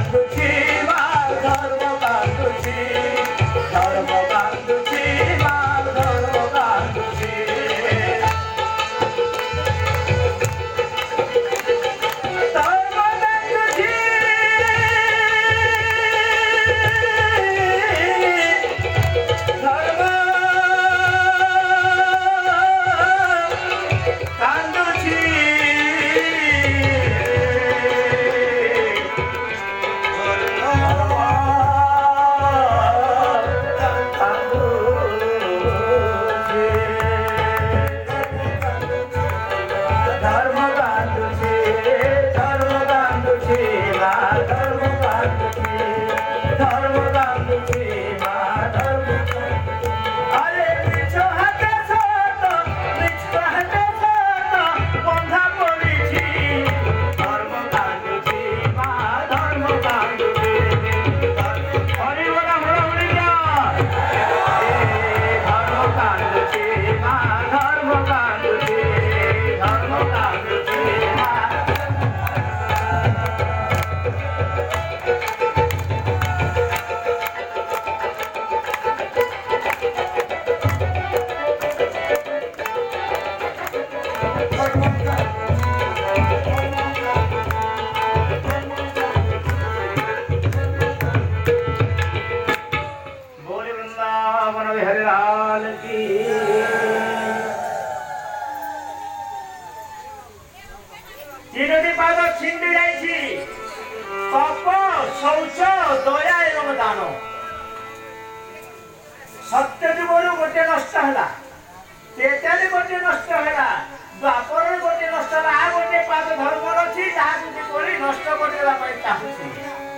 गोटे नष्ट है द्वापर गोटे नष्ट आ गोटे पाद धर्म अच्छी जहाँ नष्ट कर चाहूँ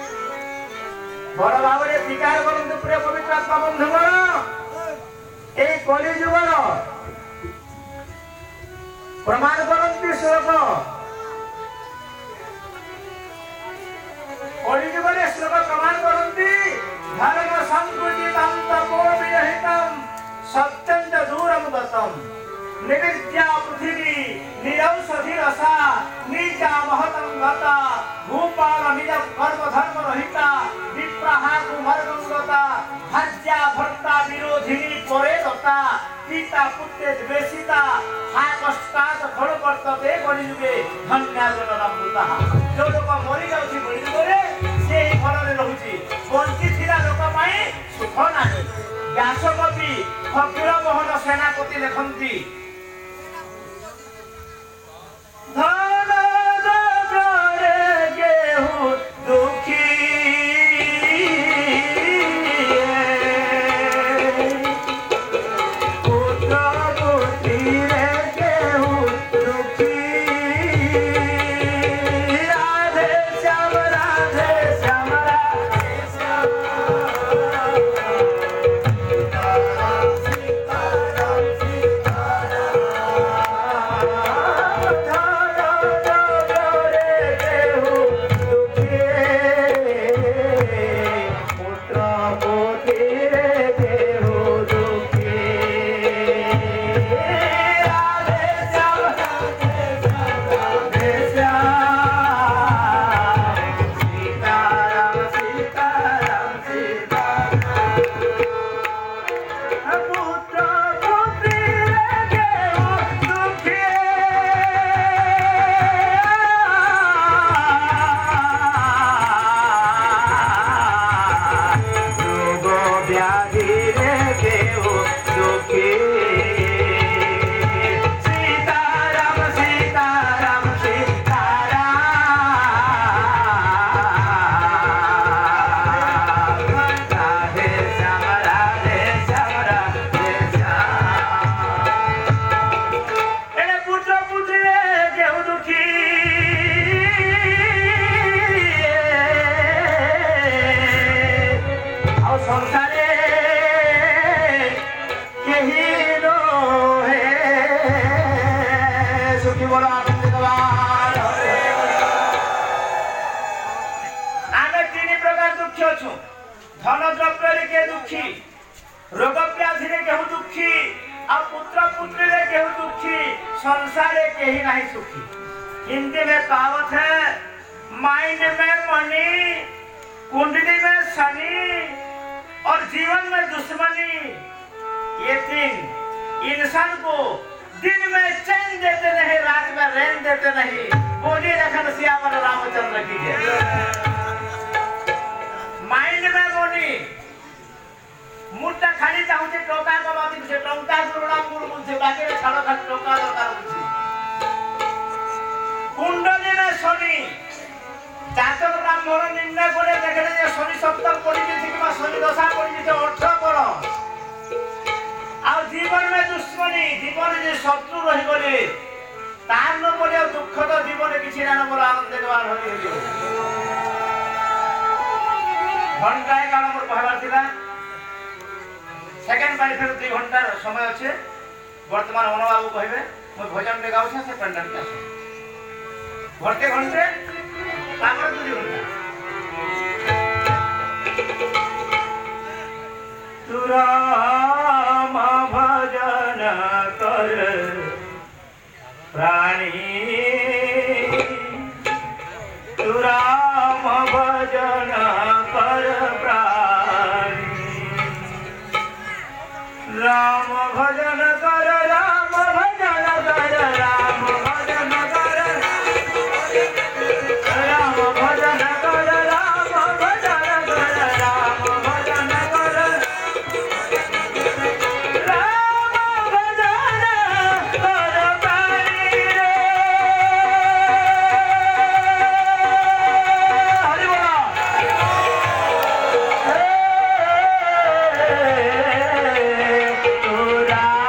बड़ भाव में स्वीकार करूँ प्रिय पवित्र आत्मा बंधुगण ये कलिजुगर प्रमाण करती श्लोक कलिजुगर श्लोक प्रमाण करती धर्म संकुचितं तपो विरहितं सत्यं च दूरं गतं निविद्या पृथिवी निरौषधि रसा नीचा महतं गता भूपाल निज कर्म धर्म रहिता विप्रहा कुमार्गं गता हज्या भर्ता विरोधिनी परे दता पिता पुत्रे द्वेषिता हा कष्टात् फल वर्तते कलियुगे धन्याजनमृतः जो लोक मरी जाउछि कलियुगरे सेही फलरे रहुछि बंचिथिला लोक पई सुख नाही व्यासकवि फकीर मोहन सेनापति लेखन्ति धन जगरे गेहूं दुखी पुत्र पुत्री रे गेहूं दुखी राधे श्याम राधे श्याम राधे श्याम धन द्रव्य के दुखी रोग व्याधि केहू दुखी आ पुत्र पुत्री रे केहू दुखी संसार के ही नहीं सुखी हिंदी में कहावत है माइंड में मनी कुंडली में शनि और जीवन में दुश्मनी ये तीन इंसान को दिन में चैन देते नहीं रात में रैन देते नहीं बोली रखन सियावर रामचंद्र की जय माइंड में मनी मुट्टा खाली चाहूचे टोका कमाती से टोका गुरुड़ा गुरु मुझे बाकी रे छाड़ो खाली टोका दरकार मुझे कुंडली में शनि जातक ब्राह्मण निर्णय करे देखले जे शनि सप्तम पड़ी जे कि शनि दशा पड़ी जे अठारह पर आ जीवन में दुश्मनी जीवन जे शत्रु रही गले तार न पड़े दुख तो जीवन किछि ना मोर आनंद देवार होई घंटाए काल मोर कहबार थिला सेकेंड बाय फिर दो घंटा समय अच्छे वर्तमान मनोबाबू कहबे मैं भजन ले गाउछे से पंडन का घंटे घंटे तापर दो घंटा तू राम भजन कर प्राणी तू राम भजन कर प्राणी राम भजन कर राम भजन कर राम भजन कर राम भजन कर राम भजन कर राम भजन कर राम भजन कर प्राणी रे हरि बोला तू राम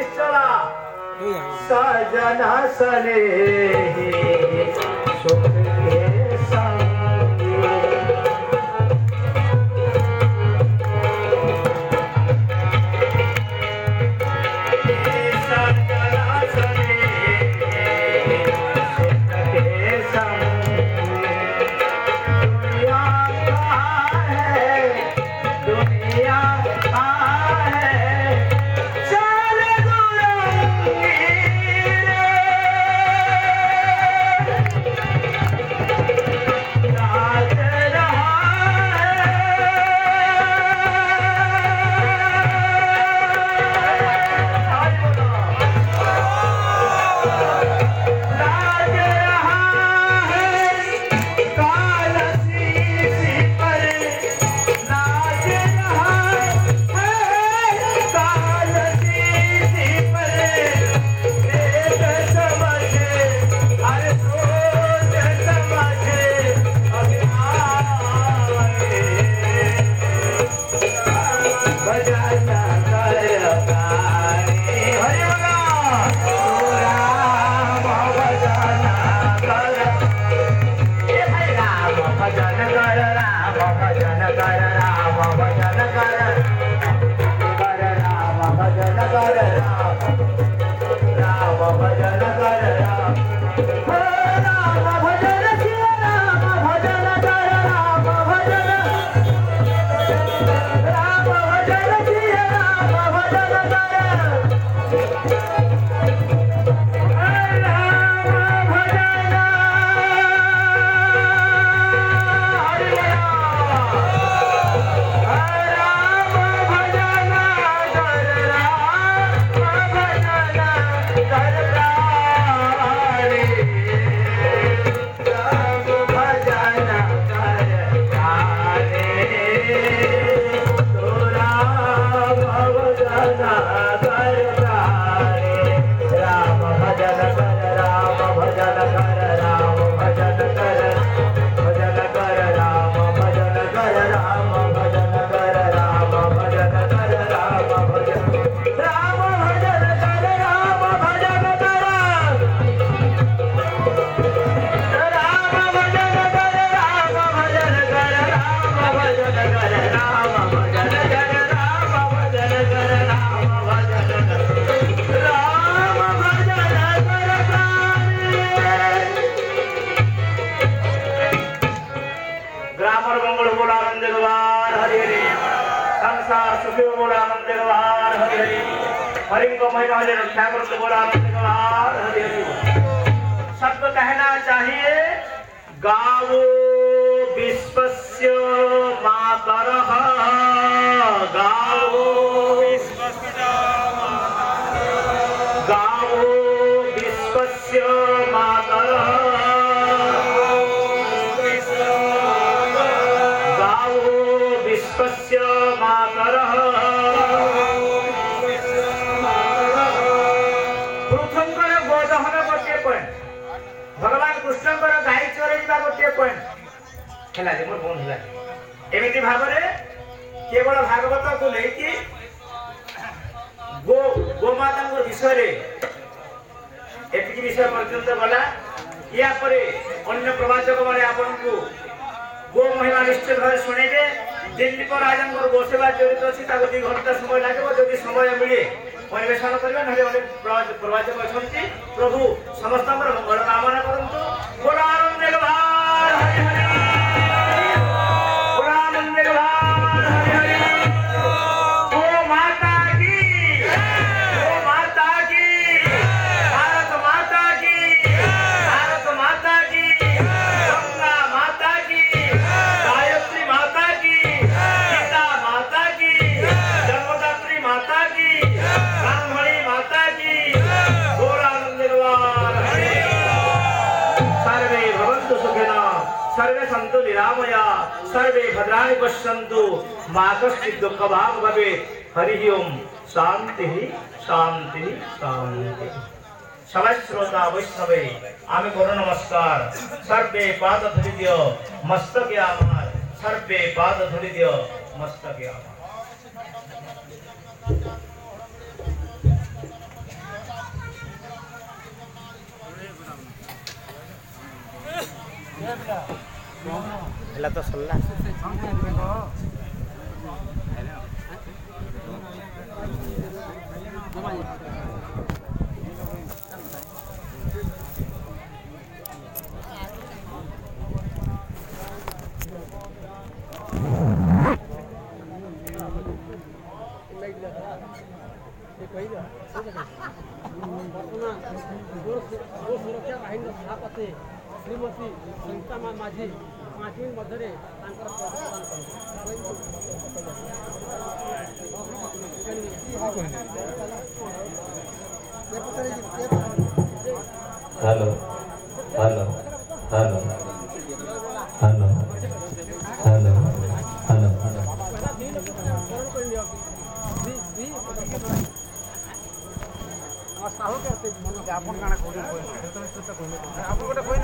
चला सजना सने सुख के संगी सजना सने सुख के संगी दुनिया कहाँ है दुनिया कहाँ है चल गुरंगी राज रहा राज रहा है काल शीशी पर राज रहा है काल शीशी पर वेद समझ हर सोच समझ अभिमाने भजना कर गाने हरि बोला राम भजना कर हे भाई राम भजन कर राम भजन कर राम भजन कर कर राम भजन कर राम राम भजन कर राम हो राम भजन किया राम भजन कर राम भजन राम भजन किया राम भजन कर राम भजन हरि बोला राम भजन कर राम भजन कर रानी राम भजन कर रानी तो राम भजन कर रानी राम भजन कर राम भजन कर राम भजन कर भजन कर राम भजन कर राम भजन कर राम भजन कर राम भजन राम भजन कर राम भजन कर राम भजन कर राम भजन कर राम भजन कर राम भजन कर राम भजन कर राम भजन कर राम भजन कर ग्रामर मंगल बोला आनंद गवार हरि हरि संसार सुखी बोला आनंद गवार हरि हरि हरि को महिमा हरि रक्षा करते बोला आनंद गवार हरि हरि सबको कहना चाहिए गावो विश्वस्य मातरः गावो गावो विश्वस्य मातरः गावो विश्वस्य मातरः पृथ्वीकर गोदहन गोटे पॉइंट भगवान कृष्णकर गाई चरेଇବା गोटे पॉइंट ହେଲା ଯେ ମୋର ବନ୍ଦ ହେଲା ଏମିତି ଭାବରେ କେବଳ ଭାଗବତକୁ ନେଇକି गो गोमाताଙ୍କ ବିଷୟରେ ଏତିକି ବିଷୟ ପର୍ଯ୍ୟନ୍ତ ଗଲା या ପରେ ଅନ୍ୟ ପ୍ରବାଚକ ମାନେ ଆପଣଙ୍କୁ गो महिमा निश्चित भावे शुणेबे दिल्ली को राजंकर गोसेवा जड़ित अच्छी दुई घंटा समय लगे जदि समय मिले परिवेशन करेंगे ना अनेक प्रवाचक अच्छा प्रभु समस्त मंगल कामना करूँ बोला आनंद गवार हरि हरि बोला आनंद गवार हरि हरि गो माता की गो माता की भारत माता की भारत माता की गंगा माता की गायत्री माता की गीता माता की जन्मदात्री माता की ब्राह्मणी माता की गौरानंद गवार हरि सर्वे भवन्तु सुखिनः सर्वे सन्तु निरामया सर्वे भद्राणि पश्यन्तु मा कश्चित् दुःखभाग् भवेत् हरि ओम शांति शांति शांति सबै श्रोता वैष्णवे आमी करो नमस्कार सर्वे पाद धरि दियो मस्तके आमार सर्वे पाद धरि दियो मस्तके आमार ହେଲା ତ ସରିଲା। ସୁରକ୍ଷା ବାହିନୀର ସଭାପତି ଶ୍ରୀମତୀ ସଙ୍ଗୀତା ମାଝୀ ପାଞ୍ଚ ମିନିଟ୍ ମଧ୍ୟରେ ତାଙ୍କର hello hello hello hello hello hello Sahu କେତେ ମନ ଆପଣ କାଣା କହୁଛନ୍ତି ଆପଣ ଗୋଟେ କହିନ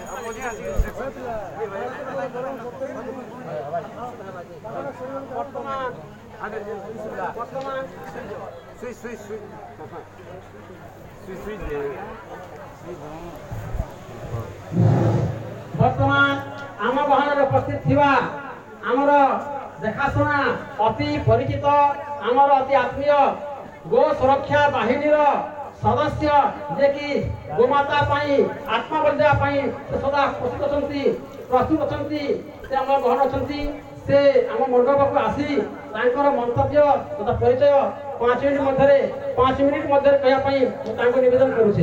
ବର୍ତ୍ତମାନ ଆମ ଗହଣରେ ଉପସ୍ଥିତ ଥିବା ଆମର ଦେଖାଶୁଣା ଅତି ପରିଚିତ ଆମର ଅତି ଆତ୍ମୀୟ ଗୋ ସୁରକ୍ଷା ବାହିନୀର ସଦସ୍ୟ ଯିଏକି ଗୋମାତା ପାଇଁ ଆତ୍ମବଳି ଦେବା ପାଇଁ ସେ ସଦା ପ୍ରସ୍ତୁତ ଅଛନ୍ତି ପ୍ରସ୍ତୁତ ଅଛନ୍ତି ସେ ଆମ ଗହଣ ଅଛନ୍ତି ସେ ଆମ ମଣ୍ଡପକୁ ଆସି ତାଙ୍କର ମନ୍ତବ୍ୟ ତଥା ପରିଚୟ ପାଞ୍ଚ ମିନିଟ୍ ମଧ୍ୟରେ ପାଞ୍ଚ ମିନିଟ୍ ମଧ୍ୟରେ କହିବା ପାଇଁ ମୁଁ ତାଙ୍କୁ ନିବେଦନ କରୁଛି।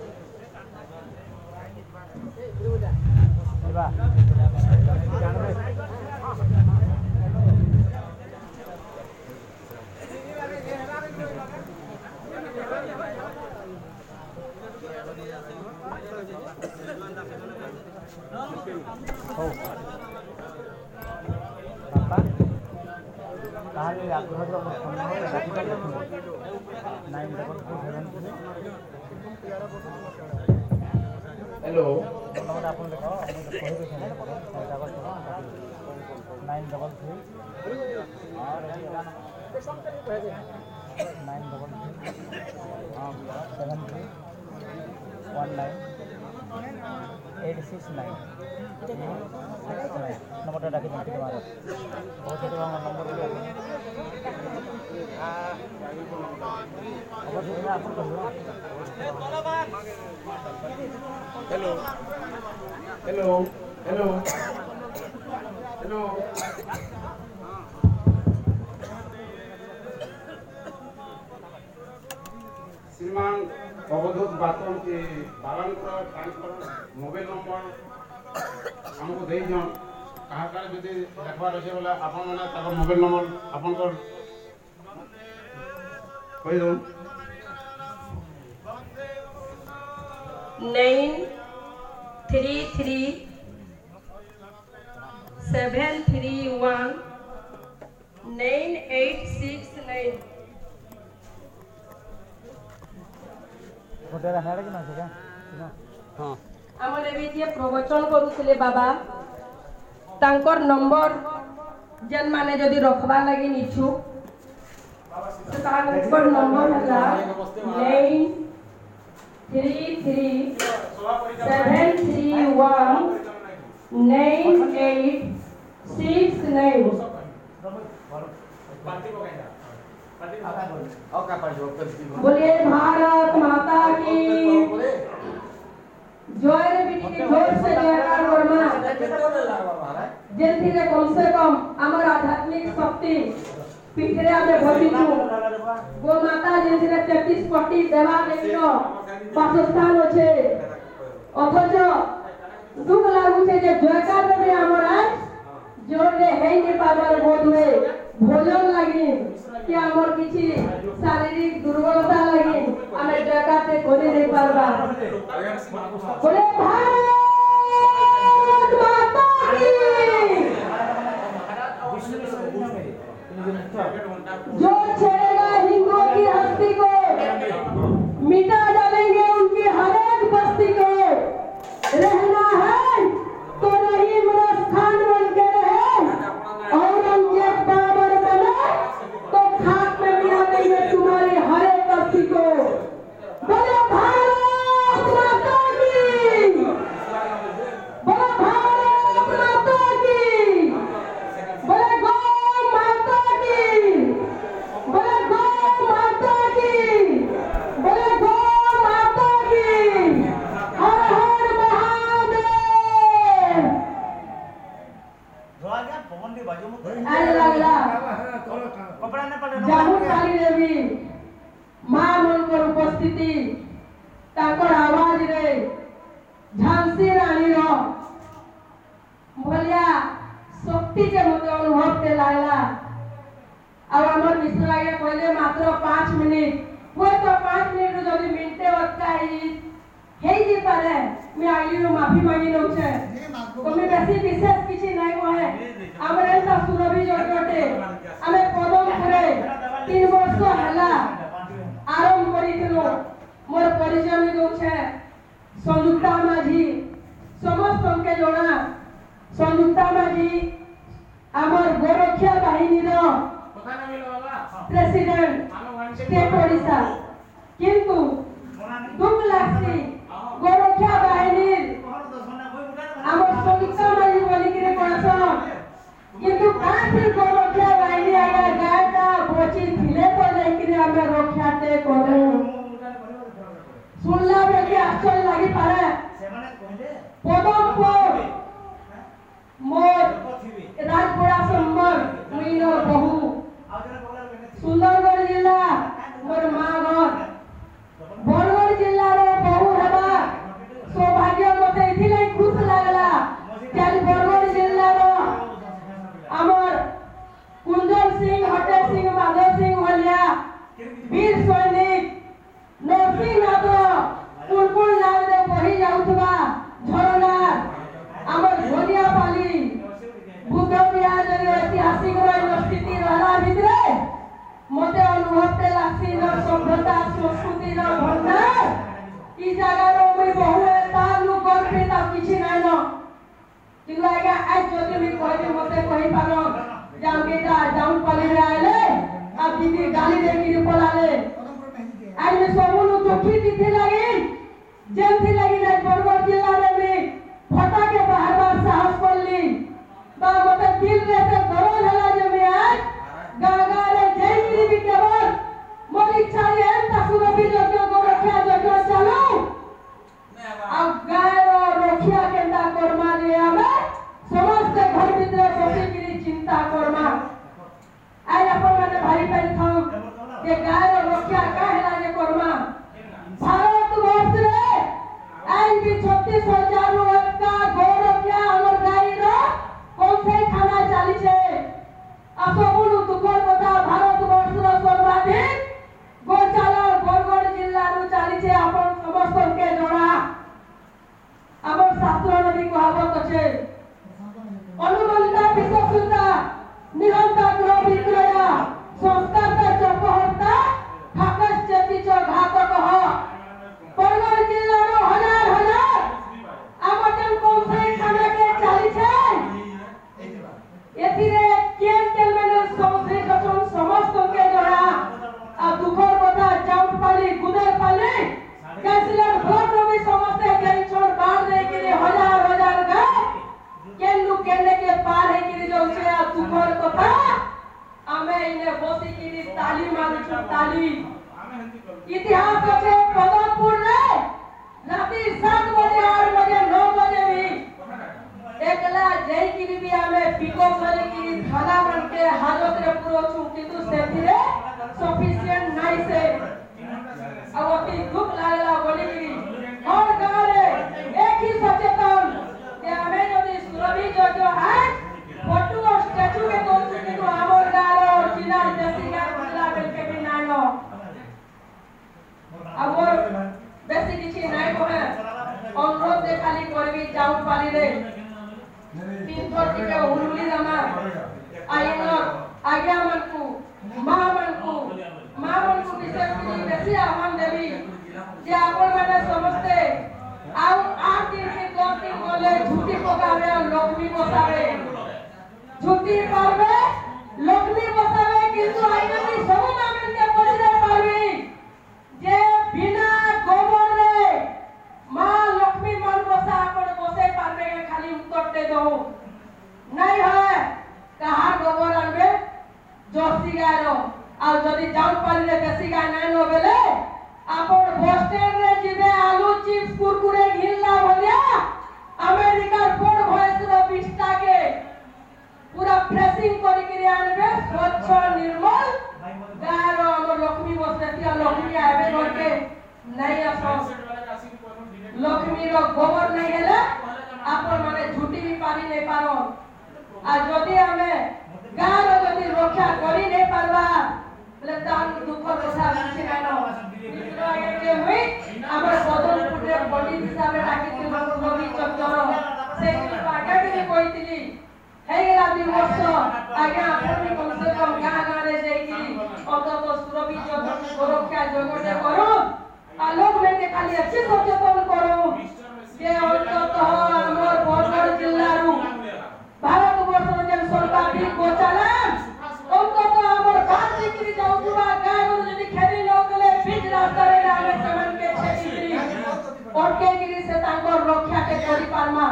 ତାହେଲେ ଆଗ୍ରହର ଫୋନ୍ ନମ୍ବର ଡାକିପାରିବେ nine double four seven three hello number ଆପଣ ଦେଖ କହିବେ nine double three nine double three seven three one nine eight six nine six nine number डाकी दें ठीक हमारा बहुत से नंबर हेलो हेलो हेलो हेलो श्रीमान अवधूत बातन के बारन मोबाइल नंबर हमको दे जन कहा काले जदि देखबार अच्छे बोला आपन माने ताकर मोबाइल नंबर आपन को कहि दो nine three three seven three one nine eight six nine गोटेरा हेड कि ना से का हां हमर एबे जे प्रवचन करूथिले बाबा तांकर नंबर जन माने जदि रखबा लागि निछु से तांकर नंबर होला nine three three seven three one nine eight six nine बोलिए भारत माता की जय रे बेटी के जोर से जयकार करना जेंथिरे कम से कम हमर आध्यात्मिक शक्ति पिठरे आमे भरिछु गो माता जेंथिरे तैंतीस कोटी देवा देविनो वासस्थान होछे अथच दुख लागु छे जे जयकार रे हमर आज जोर रे हेई ने पावर बोध हुए भोजन लागि कि हमर किछि शारीरिक दुर्बलता लागि हमें जयकार से कोने नहीं पारबा बोले भारत माता की जो छेड़ेगा हिंदुओं की हस्ती को मिटा डालेंगे उनकी हर एक बस्ती को रहना है तो नहीं मेरा स्थान बन के रहे औरंगजेब बाबर बने तो खाक में मिला देंगे तुम्हारी हर एक बस्ती को बोले भारत माता की बोले भारत माता की ताकर आवाज रे झांसी रानी रो भलिया शक्ति के मते अनुभव के लायला अब हमर मिश्र आगे कहले मात्र पाँच मिनिट वो तो पाँच मिनिट जदी मिनटे वक्का ही हेई जी पारे मैं आइली रो माफी मांगी नो छे तो मैं बेसी विशेष किछि नै कहे हमरे ता सुरभि जगटे हमें पदमपुरे तीन वर्ष हला आरंभ करिथिलो मोर परिचय में दो छे संयुक्ता माझी समस्त के जोड़ा संयुक्ता माझी हमर गोरक्षा बाहिनी रो प्रेसिडेंट स्टेट ओडिशा किंतु दुख लागसी गोरक्षा बाहिनी हमर संयुक्ता माझी बोली के कोनसो किंतु काफी गोरक्षा बाहिनी आगे गायटा बोची थिले तो लेकिन हमें रक्षाते करू सुनला बेके आश्चर्य लागि पारे पदमपुर मोर राजपुरा संबर मुइनो बहु सुंदरगढ़ जिला मोर माँ घर बरगढ़ जिला रो बहु हेबा सौभाग्य मते इथिले खुश लागला तेल बरगढ़ जिला रो हमर कुंजल सिंह हटे सिंह माधव सिंह भलिया वीर सैनिक नरसिंह नाथ कुलकुल नाम रे बही जाउतबा झरना हमर धनिया पाली बुद्ध विहार रे ऐतिहासिक रो स्थिति रहला भितरे मते अनुभव ते लासी न सभ्यता संस्कृति रो भंडार ई जगह रो मैं बहु तालु गर्भित आ किछि नै न किंतु आगे आज जति मी कहबे मते कहि पारो जाम केटा जाउन पाली रे आले आ दीदी गाली दे कि पलाले आज में सबनु दुखी दिथे लागि जेंथि लागि नै बरगढ़ जिल्ला रे मी फटा के बाहर बार साहस करली बा मते दिल रे ते दरद हला जे मी आज गागा रे जय श्री भी केवल मोर इच्छा ये ता सुरभि जग्य को रखिया जग्य चलो अब गाय रो रखिया केंदा कर्मा रे आमे समस्त घर भीतर बसी किरी चिंता कर्मा आज अपन माने भाई भाई थाउ के गाय रो रखिया काहेला जे कर्मा भारत वर्ष रे आज भी छत्तीस हजार रो का गौरव हमर गाय रो कौन से खाना चाली छे असबुनु दुखर कथा भारत वर्ष रो सर्वाधिक गोचाला बरगढ़ जिल्ला रो चाली छे अपन समस्त के जोड़ा हमर शास्त्र नबी कहावत अछि अनुमंता विश्वसुता निरंता ग्रह विक्रया संस्कारता चपहता ठाकस चेती च घातक ह बरगढ़ जिल्ला रो हजार हजार आमजन कौन से खाना के चाली छे एथिरे केन केन मेन सौसे कसन समस्त के जोड़ा आ दुखर कथा चाउट पाली गुदर पाली कैसलर भोट रो भी समस्त के छोड़ बाहर दे के हजार हजार गा केन लु केने के पार है कि जो से आ दुखर कथा आमे इने बसी की ताली मारू छु ताली इतिहास আছে पदमपुर रे राती सात बजे आठ बजे नौ बजे भी एकला जय की भी हमें पिको करे की थाना बन के हालत रे पुरो छु किंतु सेथिरे सफिशिएंट नहीं से अब अति दुख लागला बोली की और गांव रे एक ही सचेतन कि हमें यदि सुरभि जो जो है फोटो और स्टैचू के दो किंतु हमर गार ओरिजिनल देसी गाय बदला बेल के भी नानो हमर बेसी किछि नै कहे अनुरोध दे खाली करबी जाउ पाली रे तीन थोर के हुलुली रमा आइनो आज्ञा मनकु मां मनकु मां मनकु विशेष की बेसी आह्वान देबी जे आपण माने समस्ते आउ आठ दिन के दस दिन बोले झूठी पकावे और लक्ष्मी बसावे झूठी पावे लक्ष्मी बसावे किंतु आइनो सब मामन के पड़े पावी जे बिना गोबर रे मां लक्ष्मी मन बसा अपन बसे पावे खाली उत्तर दे दो नहीं है कहा गोबर आनबे जर्सी गाय रो आ जदी जाउन पाली रे देसी गाय नै न बेले अपन बस स्टैंड रे जिबे आलू चिप्स कुरकुरे घिनला भलिया अमेरिका बोर्ड भॉइस रो बिस्टा के पूरा फ्रेशिंग करी के आनबे स्वच्छ निर्मल गाय रो हमर लक्ष्मी बसते लक्ष्मी आबे करके नहीं असो लक्ष्मी रो गोबर नहीं हेले आपण माने झूठी भी पानी नहीं पारो आ जदी हमें गाँ रो जदी रक्षा करी नहीं पारबा बोले तान दुख कथा किछि नानो मित्र आगे के हुई हमर बदनपुर रे पंडित हिसाब रे राखी रवि चंद्र से आगे भी कहतिली हेगला दि वर्ष आगे आपण कम से कम गाँ गाँ रे जाई अंतत सुरभि चंद्र सुरक्षा जगते करो आ लोग में खाली अच्छे सचेतन करो जे अंतत हमर बरगढ़ जिल्ला रु भारत वर्ष रे जन सर्वाधिक गोचालन अंतत हमर बात दिकरी जाउतबा गाँ रो जदी खेरी लोकले बीच रास्ता रे आमे समन के छेली ओके गिरी से तांकर रक्षा के करि पारमा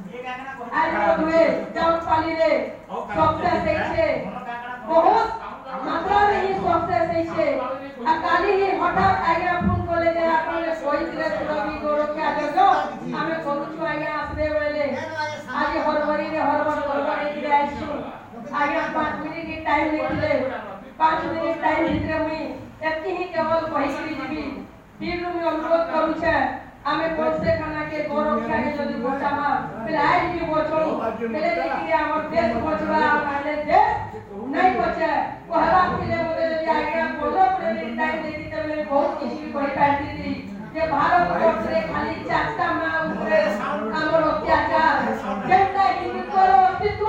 आज हुए जाउत पाली रे सबसे सही बहुत मात्रा रे ही सबसे सही आ काली ही हठात आगे फोन कोले जे आपने कोइतरे सुरभि गोरक्षा जगो आमे करूछु आगे आसरे बेले आज हरवरी रे हरवर करबे रे आइसु आगे पाँच मिनिट की टाइम लिखले पाँच मिनिट टाइम भितरे मुई एति ही केवल कहिकरी जीवी फिर मुई अनुरोध करू छे आमे कोन से खाना के गोरक्षा के जदी बचामा पहले आज भी बचो पहले देखि हमर देश बचवा माने देश नहीं बचे पहला पहले बोले जदी आगे बोलो पहले टाइम देती त मैं बहुत किसी कोई पार्टी थी जे भारत वर्ष रे खाली चारटा मां ऊपर हमर अत्याचार जनता हिंदुत्व अस्तित्व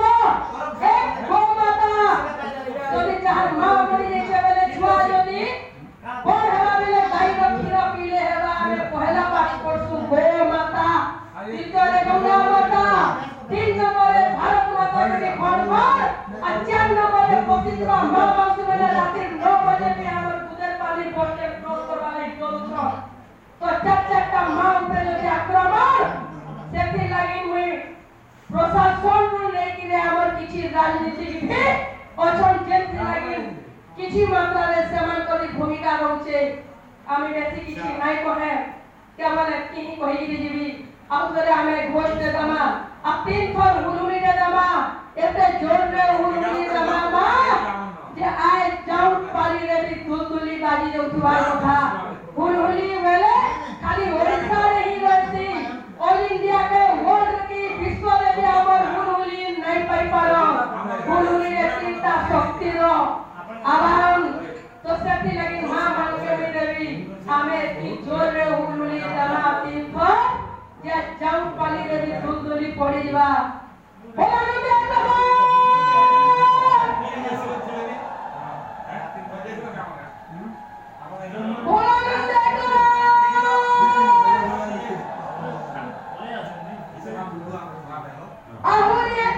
एक गो माता जदी चार मां मरि जाय बेले छुआ जदी बड़ हेला बेले गाय रो खीर पीले हेबा हमें पहला पाठ पढ़सु गो माता द्वितीय गंगा माता तीन नंबर भारत माता के खड़बर आ चार नंबर पवित्र मां बासु बेले रात्रि नौ बजे में हमर गुजर पाली पहुंचे क्रॉस करवा ले करू तो चार चारटा मां ऊपर जदी आक्रमण सेति लागि मुई प्रशासन नु लेकि रे हमर किछि राजनीतिक भी अचन जेति लागि किछि मात्रा रे समान करी भूमिका रहउछे आमी बेसी किछि नाही कहे केवल एति ही कहि दी जीवी आउतरे हमें घोष दे दमा आ तीन थर हुलुनी दे दमा एते जोर रे हुलुनी दमा मा जे आय जाउट पाली रे भी दुलदुली बाजी जाउथुवा कथा हुलुली वेले खाली ओडिसा रे ही रहती ऑल इंडिया के वर्ल्ड की विश्व रे भी हमर हुलुली नहीं पाई पारो हुलुली रे तीनटा शक्ति रो आवाहन तो सेति लगी मां मान के भी देवी हमें की जोर रे हुलुली दमा तीन थर जे जाउट पाली रे भी दुलदुली पड़ी जीवा बोला रे दमा बोला रे आहुर एक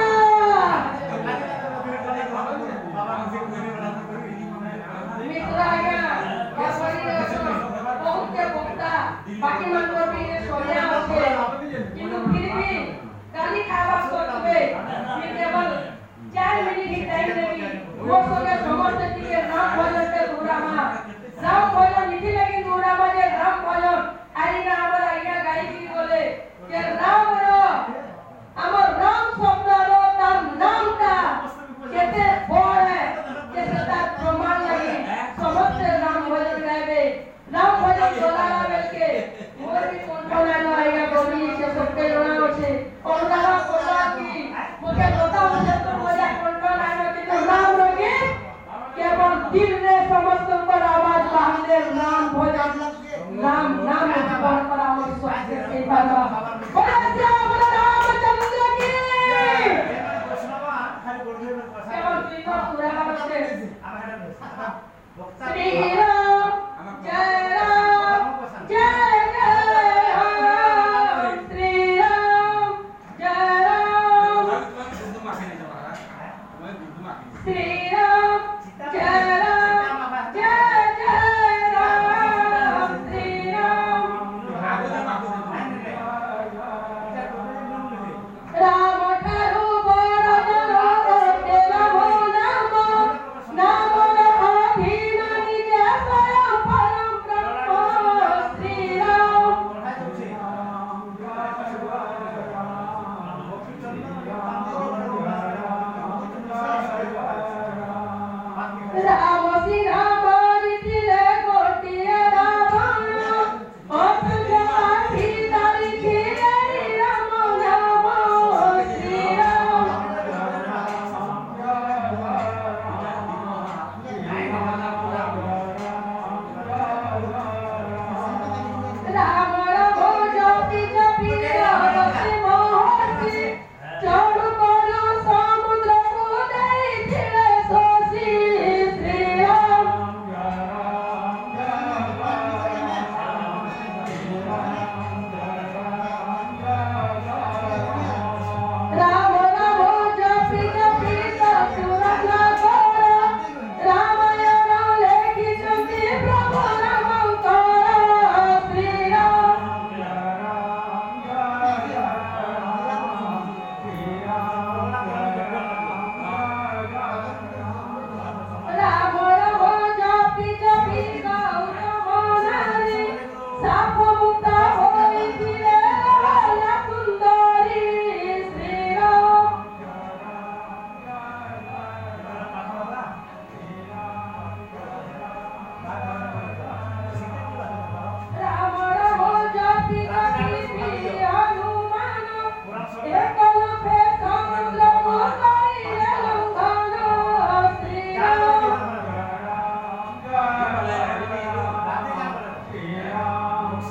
मित्र आज्ञा या बड़ी बहुत के बोलता बाकी मन को भी ने सोया होते किंतु फिर भी गाली खावा सोचबे फिर केवल चार मिनट ही टाइम देवी वो सोगे समस्त के नाम भजन के दूरामा राम भजन निधि लगी दूरामा जे राम भजन आई ना हमर आज्ञा गाई की बोले के राम रो हमर राम शब्द रो तार नाम का केते बड़ है केते तार प्रमाण लगी समस्त राम भजन गावे राम भजन बोलाला बेलके मोर भी कंठना न आइगा बोली से सबके जणा होछे ओदारा कोला की मोके लोटा मुझे तो मजा कंठना न कि राम रोगे केवल दिल रे समस्त पर आवाज बाहर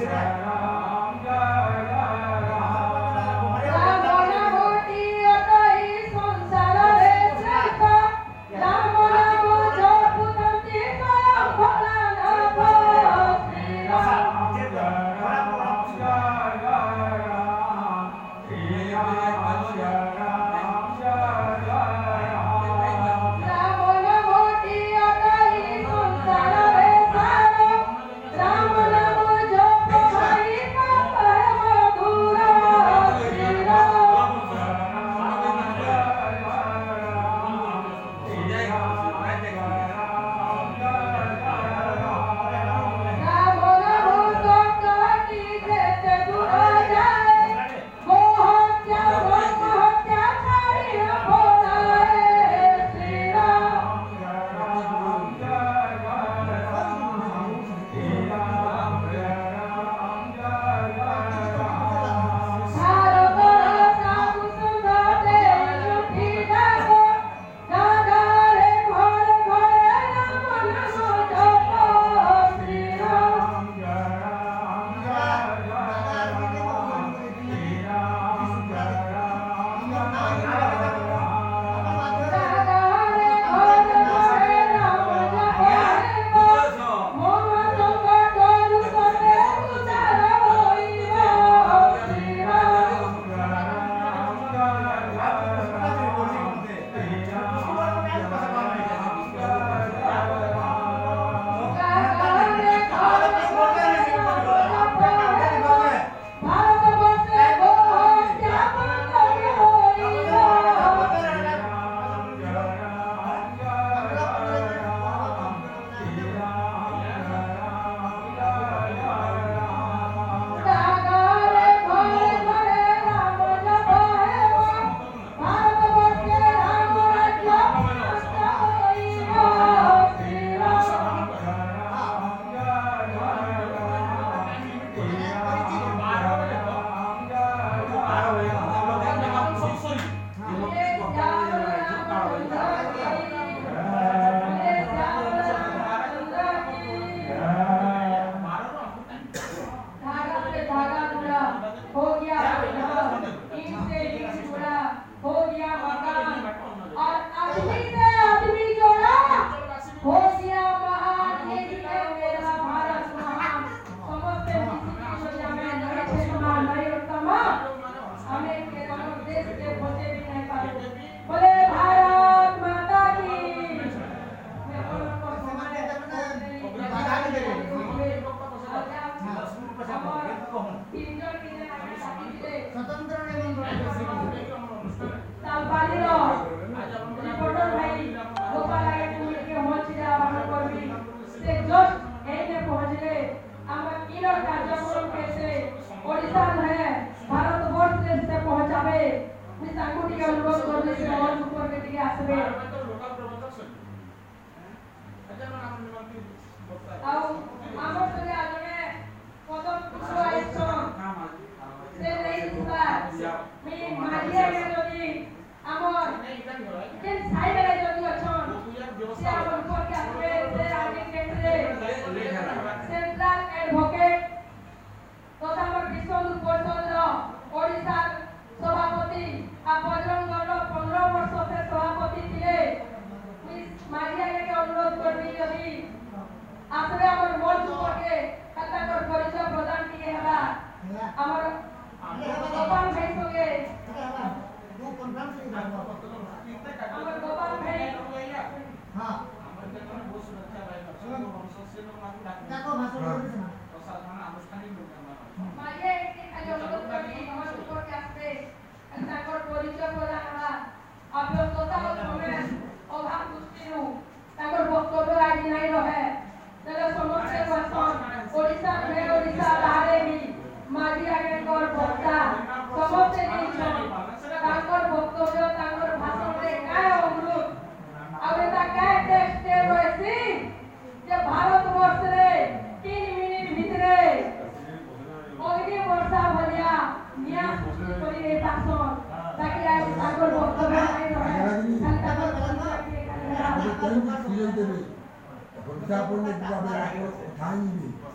ବର୍ଷା ପଡ଼ିଲେ ଯିବା ଠାଇବି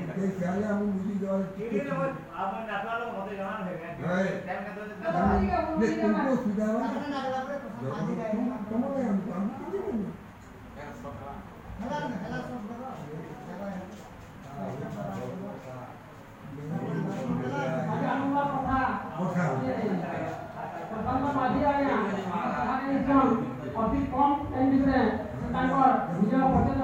ଅତି କମ୍ ଟାଇମ୍ ଭିତରେ ତାଙ୍କର ନିଜର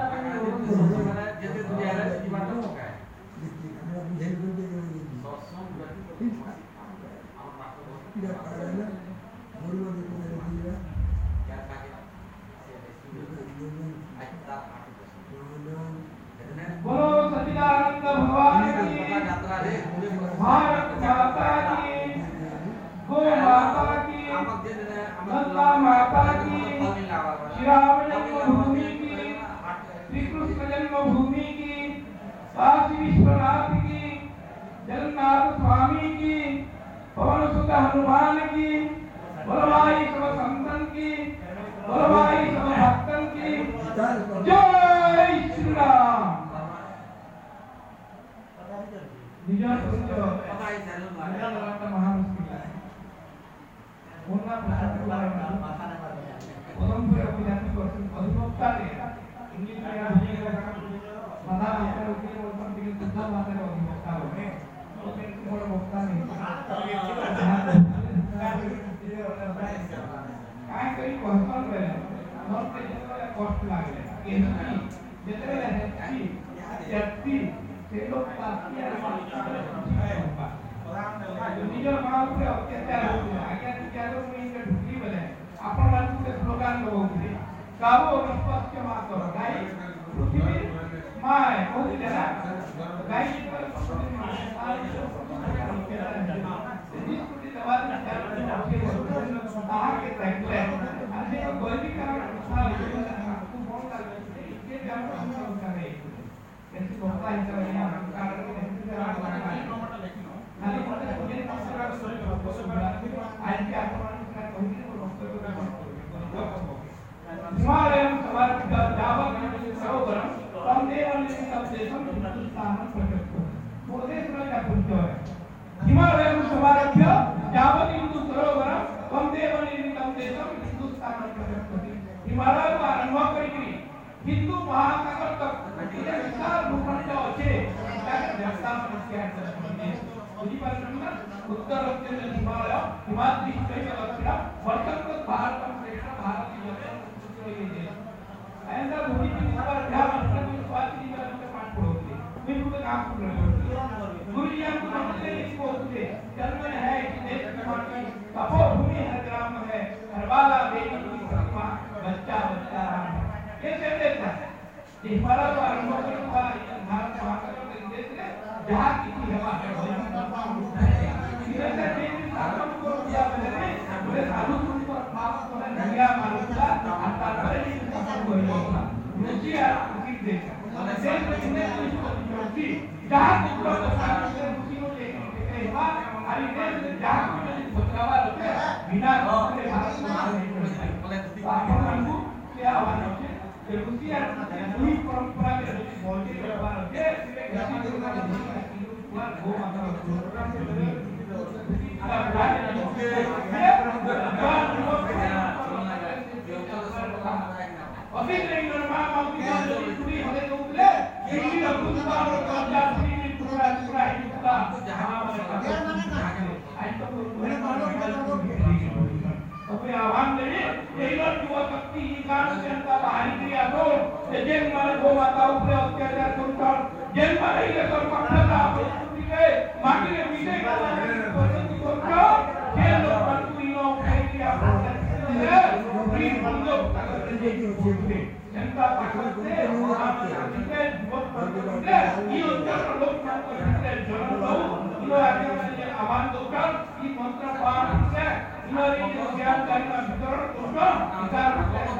बोलो सच्चिदानंद भगवान की भारत माता की गो माता की गंगा माता की श्री राम जन्मभूमि की श्री कृष्ण जन्मभूमि की काशी विश्वनाथ की जगन्नाथ स्वामी की पवन सुत हनुमान की बलवाई सब संतन की बलवाई सब भक्तन की जय श्री राम। निजर पुत्र महामुश्किल है उनका परंपरा को जाति को अधिवक्ता ने इंग्लिश में माता माता के ऊपर भी बुद्ध माता का अधिवक्ता हो गए तो फिर मोर वक्ता नहीं काय करी क्वेश्चन करे नॉट पे कॉस्ट लागे एनपी जेते है एफपी से लोग पार्टी है निजर मां ऊपर अत्याचार होते आज्ञा क्या लोग में इनका ढुकी बोले अपन मान के स्लोगन लगाउते गावो निष्पक्ष मात गाय पृथ्वी माय होती है गाय पर जिसकी दवा ताहा के तकले अरे कोई भी कारण था लेकिन आपको फोन कर इसके भी हम समझ करे कैसे होता है तो यहां कारण के खाली बोलते हैं ये दूसरा स्टोरी को आज के आक्रमण का कहूंगी वो डॉक्टर को हिमालयम समर्पित जावक सरोवरम तमदेवं निसब्देशं हिंदुस्तानं प्रचक्षु मोदे सुरक्षा पुंजो है हिमालयम समर्प्य जावक हिंदू सरोवरम तमदेवं निसब्देशं हिंदुस्तानं प्रचक्षु हिमालय को आरंभ करी हिंदू महासागर तक ये विशाल भूखंड আছে তাকে দেবতা মনস্যার করতে বুঝি পারছেন না উত্তর অঞ্চলে হিমালয় হিমাদ্রি থেকে দক্ষিণ বর্তমান भारत का श्रेष्ठ भारत की जगह ये देश ऐसा भूमि की ऊपर ध्यान रखना कोई बात नहीं कर सकते पाठ पढ़ोगे कोई भी काम कर रहे हो गुरु जी हमको समझते हैं इसको होते जन्म है कि देश की माटी तपो भूमि हर ग्राम है हरवाला बेटी की प्रतिमा बच्चा बच्चा राम ये से देता है कि हमारा तो आरंभ करने वाला भारत महासागर के देश है जहां किसी हवा है इधर से देश साधन को दिया मैंने बोले साधु पर पाप को नंगा मारूंगा आता पर ही खत्म हो जाएगा रुचि है उसी देश और देश में कितने रुचि जहां को साधु से रुचि हो लेके हुआ अरे देश जहां को बचावा होते बिना अपने भारत को नहीं आपको क्या आवाज है ये रुचि है पूरी परंपरा के बोलते व्यवहार के किसी को ना गो माता प्रोग्राम से अभी नहीं नरमा माउंटी का जो पूरी होने को बोले दिल्ली का पूरा और कब्जा दिल्ली पूरा पूरा हिस्सा जहां आज तो पूरे मानो अबे आह्वान दे ये लोग युवा शक्ति ईकान जनता बाहरी क्रिया तो जेल माने गो माता ऊपर अत्याचार करता जेल माने ये सब पक्षता प्रस्तुति के माटी के विषय का प्रस्तुति करता ये लोग परंतु इन लोग कह दिया फ्री बंदो जनता पक्ष से आप के वोट करते ये उत्तर लोग मानते हैं जन लोग इन आगे वाले आह्वान दोकर ये मंत्र पाठ से इनरी ज्ञान करना वितरण करना विचार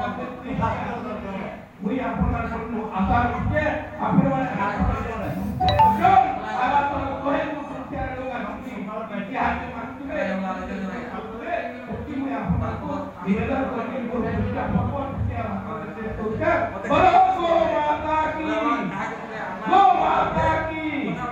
वही अपना को आधार रखके अपने वाले जो आवाज तो कोई को प्रचार लोग हमकी इतिहास में मानते हैं उसकी में अपना को निवेदन करके को उसका भगवान क्या बोलो गो माता की गो माता की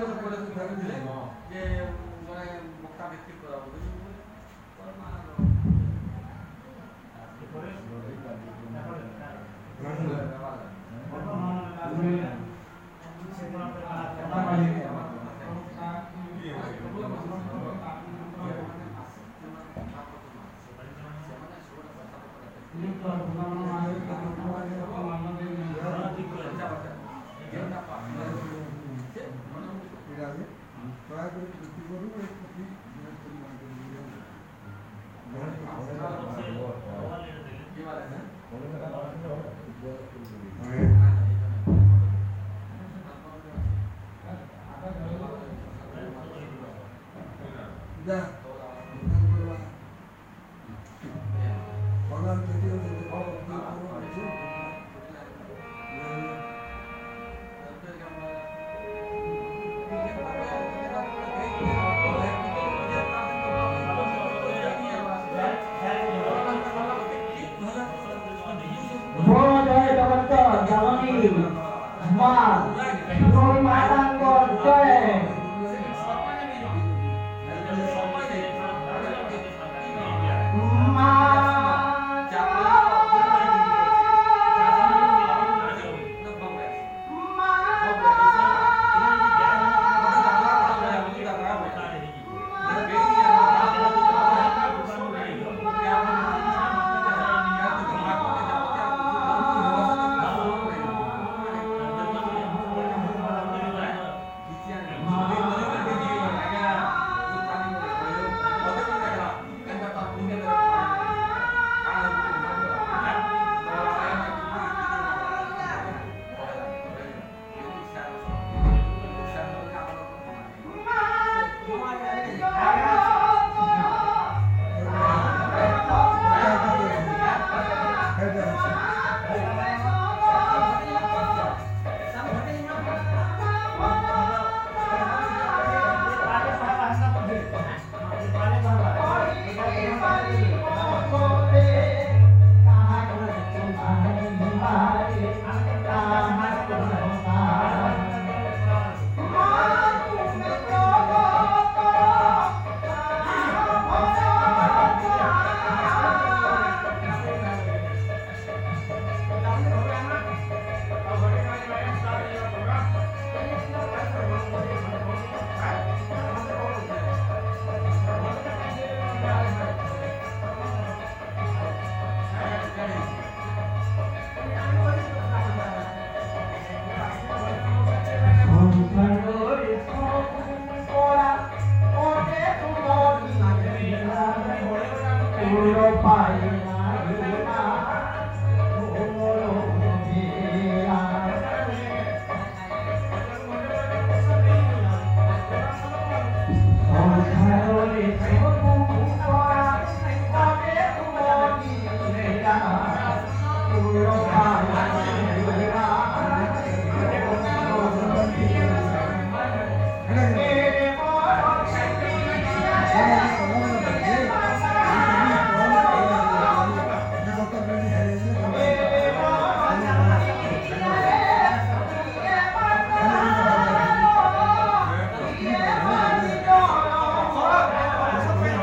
Hãy subscribe cho kênh Ghiền Mì Gõ để không bỏ lỡ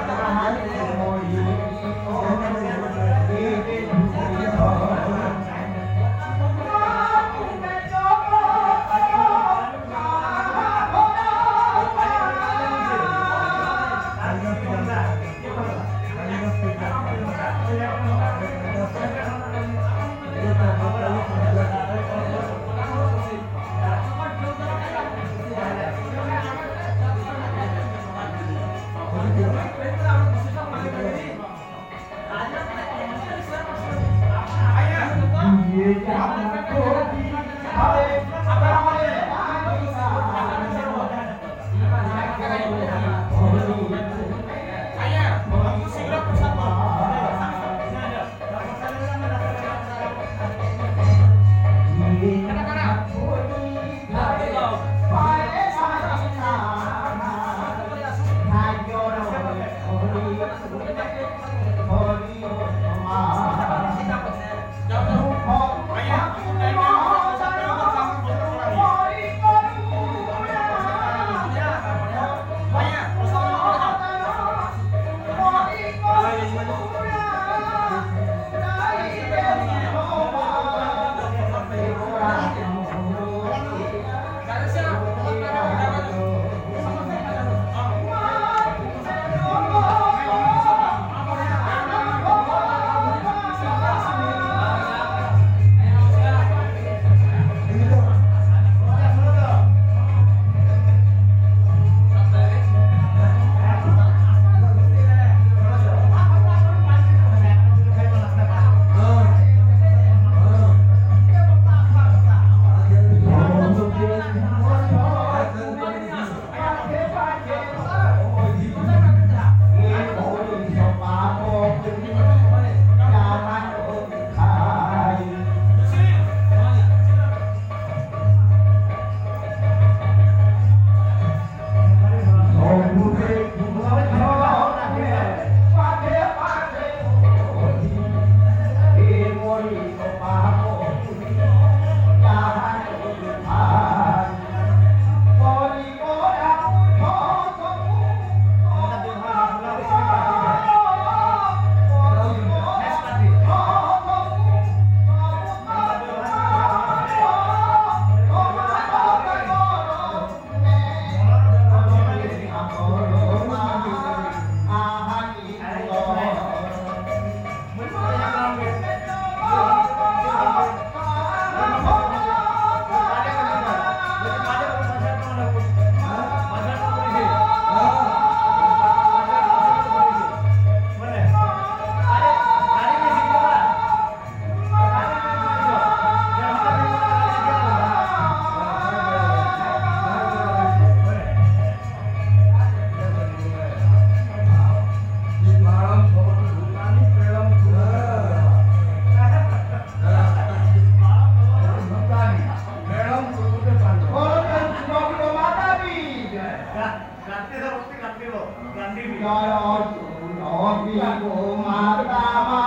গান্তি ধরতে গান্তি গো গান্তি বি জয় সুরভি গো মাতা মা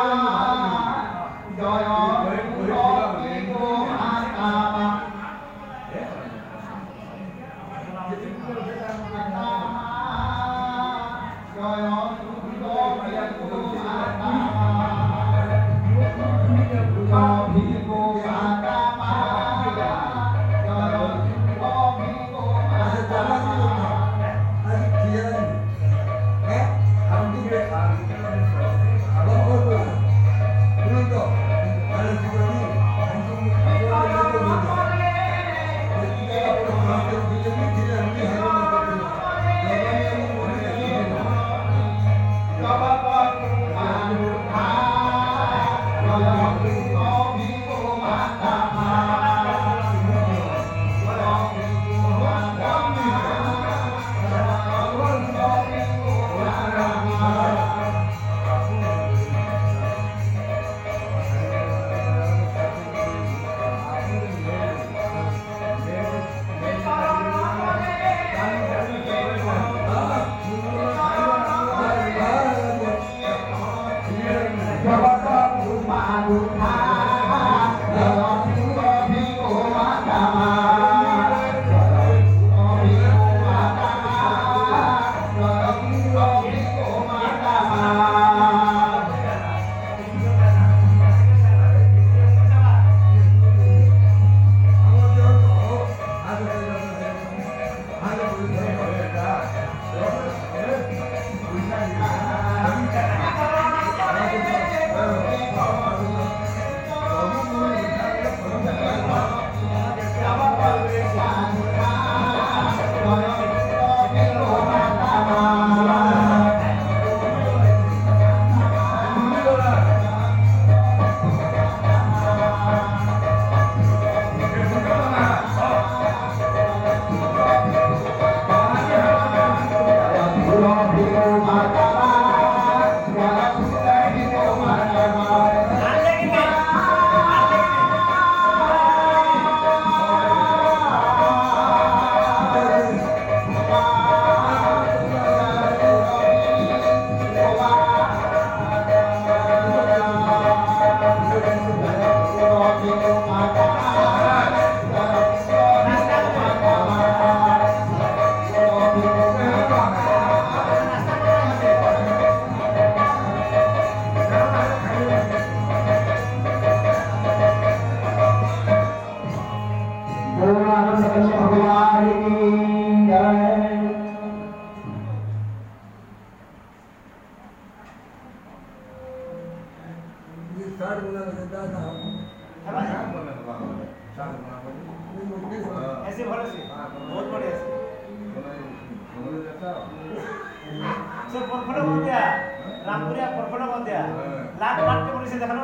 জয় সুরভি গো মাতা মা জয় সুরভি গো মাতা মা সুরভি গো মাতা মা জয় সুরভি গো মাতা মা ऐसे भले से बहुत बढ़िया से सर परफेक्ट हो गया रामपुरिया परफेक्ट हो गया लाख बात के बोली से देखा ना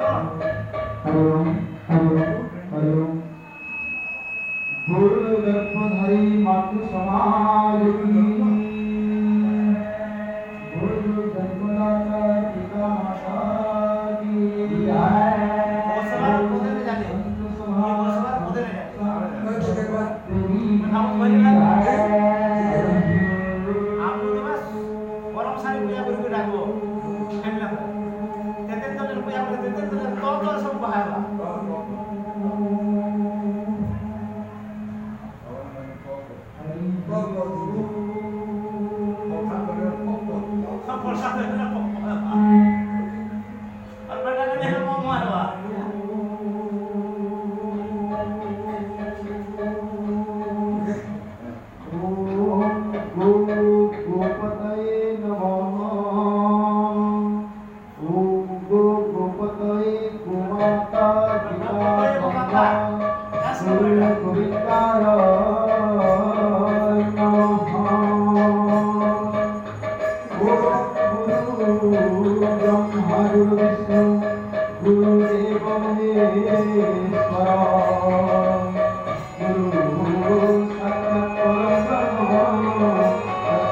गुरु गर्भधारी मातु समाज की गुरु जन्मदाता पिता माता की जय सवाल खुद में जाने सवाल खुद में गुरु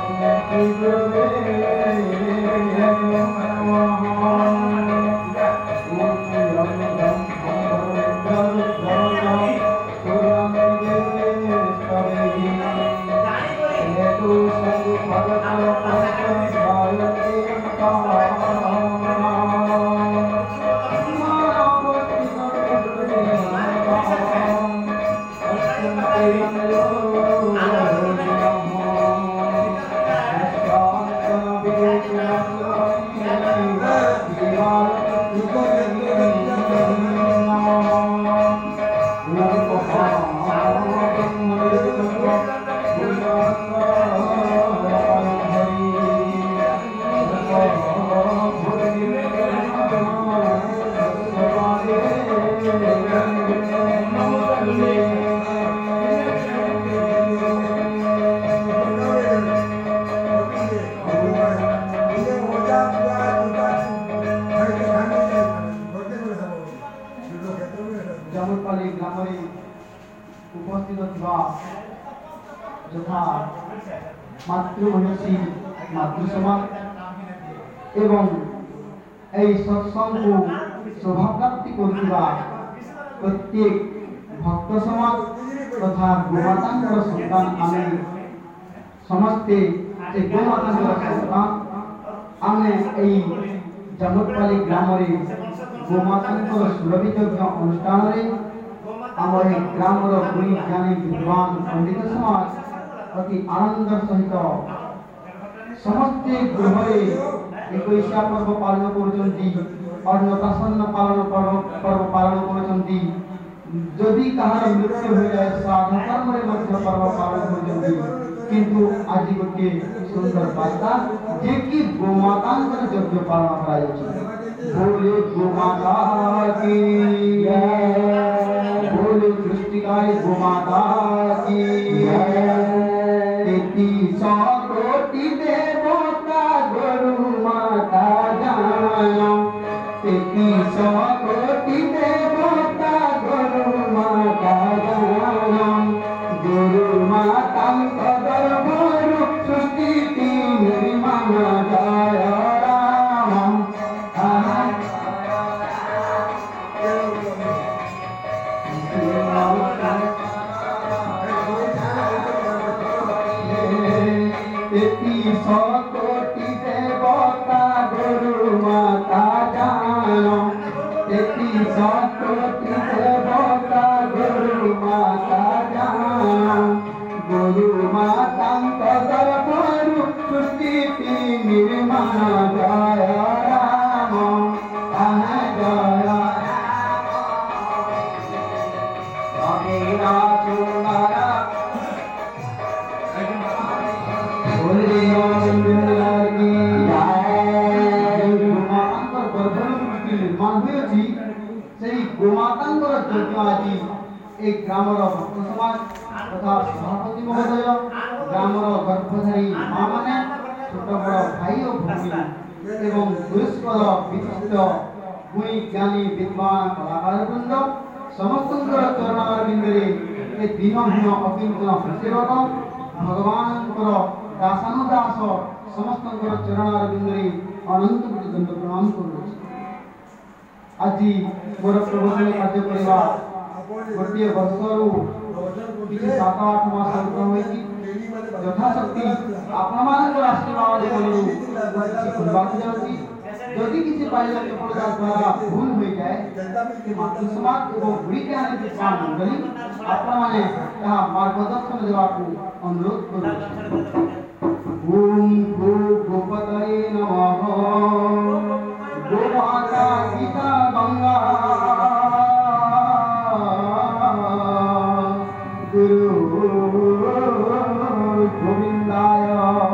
ଜାମୁପାଲି ଗ୍ରାମରେ ଉପସ୍ଥିତ ଥିବା ଯଥା ମାତୃମନୀଷୀ ମାତୃସମାଜ ଏବଂ ଏହି ସତ୍ସଙ୍ଗକୁ ଶୋଭାପ୍ରାପ୍ତି କରୁଥିବା ପ୍ରତ୍ୟେକ ଭକ୍ତ ସମାଜ ତଥା ଗୋମାତାଙ୍କର ସନ୍ତାନ ଆମେ ସମସ୍ତେ ସେ ଗୋମାତାଙ୍କର ସନ୍ତାନ ଆମେ ଏହି ଜାମୁପାଲି ଗ୍ରାମରେ ଗୋମାତାଙ୍କର ସୁରଭି ଯଜ୍ଞ ଅନୁଷ୍ଠାନରେ ଆମର ଏହି ଗ୍ରାମର ଗୁଣୀ ଜ୍ଞାନୀ ବିଦ୍ୱାନ ପଣ୍ଡିତ ସମାଜ ଅତି ଆନନ୍ଦର ସହିତ ସମସ୍ତେ ଗୃହରେ ଏକୋଇଶିଆ ପର୍ବ ପାଳନ କରୁଛନ୍ତି, ଅନ୍ନପ୍ରାଶନ ପାଳନ ପର୍ବ ପାଳନ କରୁଛନ୍ତି। ଯଦି କାହାର ମୃତ୍ୟୁ ହୋଇଯାଏ ଶ୍ରାଦ୍ଧ କର୍ମରେ ମଧ୍ୟ ପର୍ବ ପାଳନ କରୁଛନ୍ତି। କିନ୍ତୁ ଆଜି ଗୋଟିଏ ସୁନ୍ଦର ବାର୍ତ୍ତା ଯେ କି ଗୋମାତାଙ୍କର ଯଜ୍ଞ ପାଳନ କରାଯାଉଛି। बोले गोमाता की जय, बोले सृष्टिकारी गोमाता की जय। तेतीस कोटि देवता गुरु माता जाना, तेतीस कोटि देवता गुरु माता जाना। गुरु माता दरबार सृष्टि निर्माण जय राम। तेतीस कोटि देवता गुरु माता जानो, तेतीस कोटि देवता गुरु माता जानो। गुरु माता दरबार सृष्टि निर्माण जय राम, जय राम। सुंदरा गोमातांकर यज्ञ आज एक ग्रामर भक्त समाज तथा सभापति महोदय ग्रामर गर्भधारी माँ मैंने छोट बड़ भाई और भूमि एवं पुरस्कार विशिष्ट गुणी ज्ञानी विद्वान कलाकार वृंद समस्त चरणारविंदे ए दीनहीन अकिंचन हृसेवक भगवान दासानुदास समस्त चरणारविंदे अनंत कोटि दंड प्रणाम करुछि। आज मोर प्रवचन कार्य करवा गोटे वर्षरू किसी सात आठ मास होती यथाशक्ति आपण मान आशीर्वाद जाऊँगी। जदि किसी पारिवारिक विफलता द्वारा भूल हो जाए मातृ समाज और गुड़ी ज्ञान विद्वान मंडली आपण मैंने मार्गदर्शन देवा अनुरोध करूँ। ओम भू गोपतये नमः। गोमाता गीता गंगा गुरु गोविंदाय।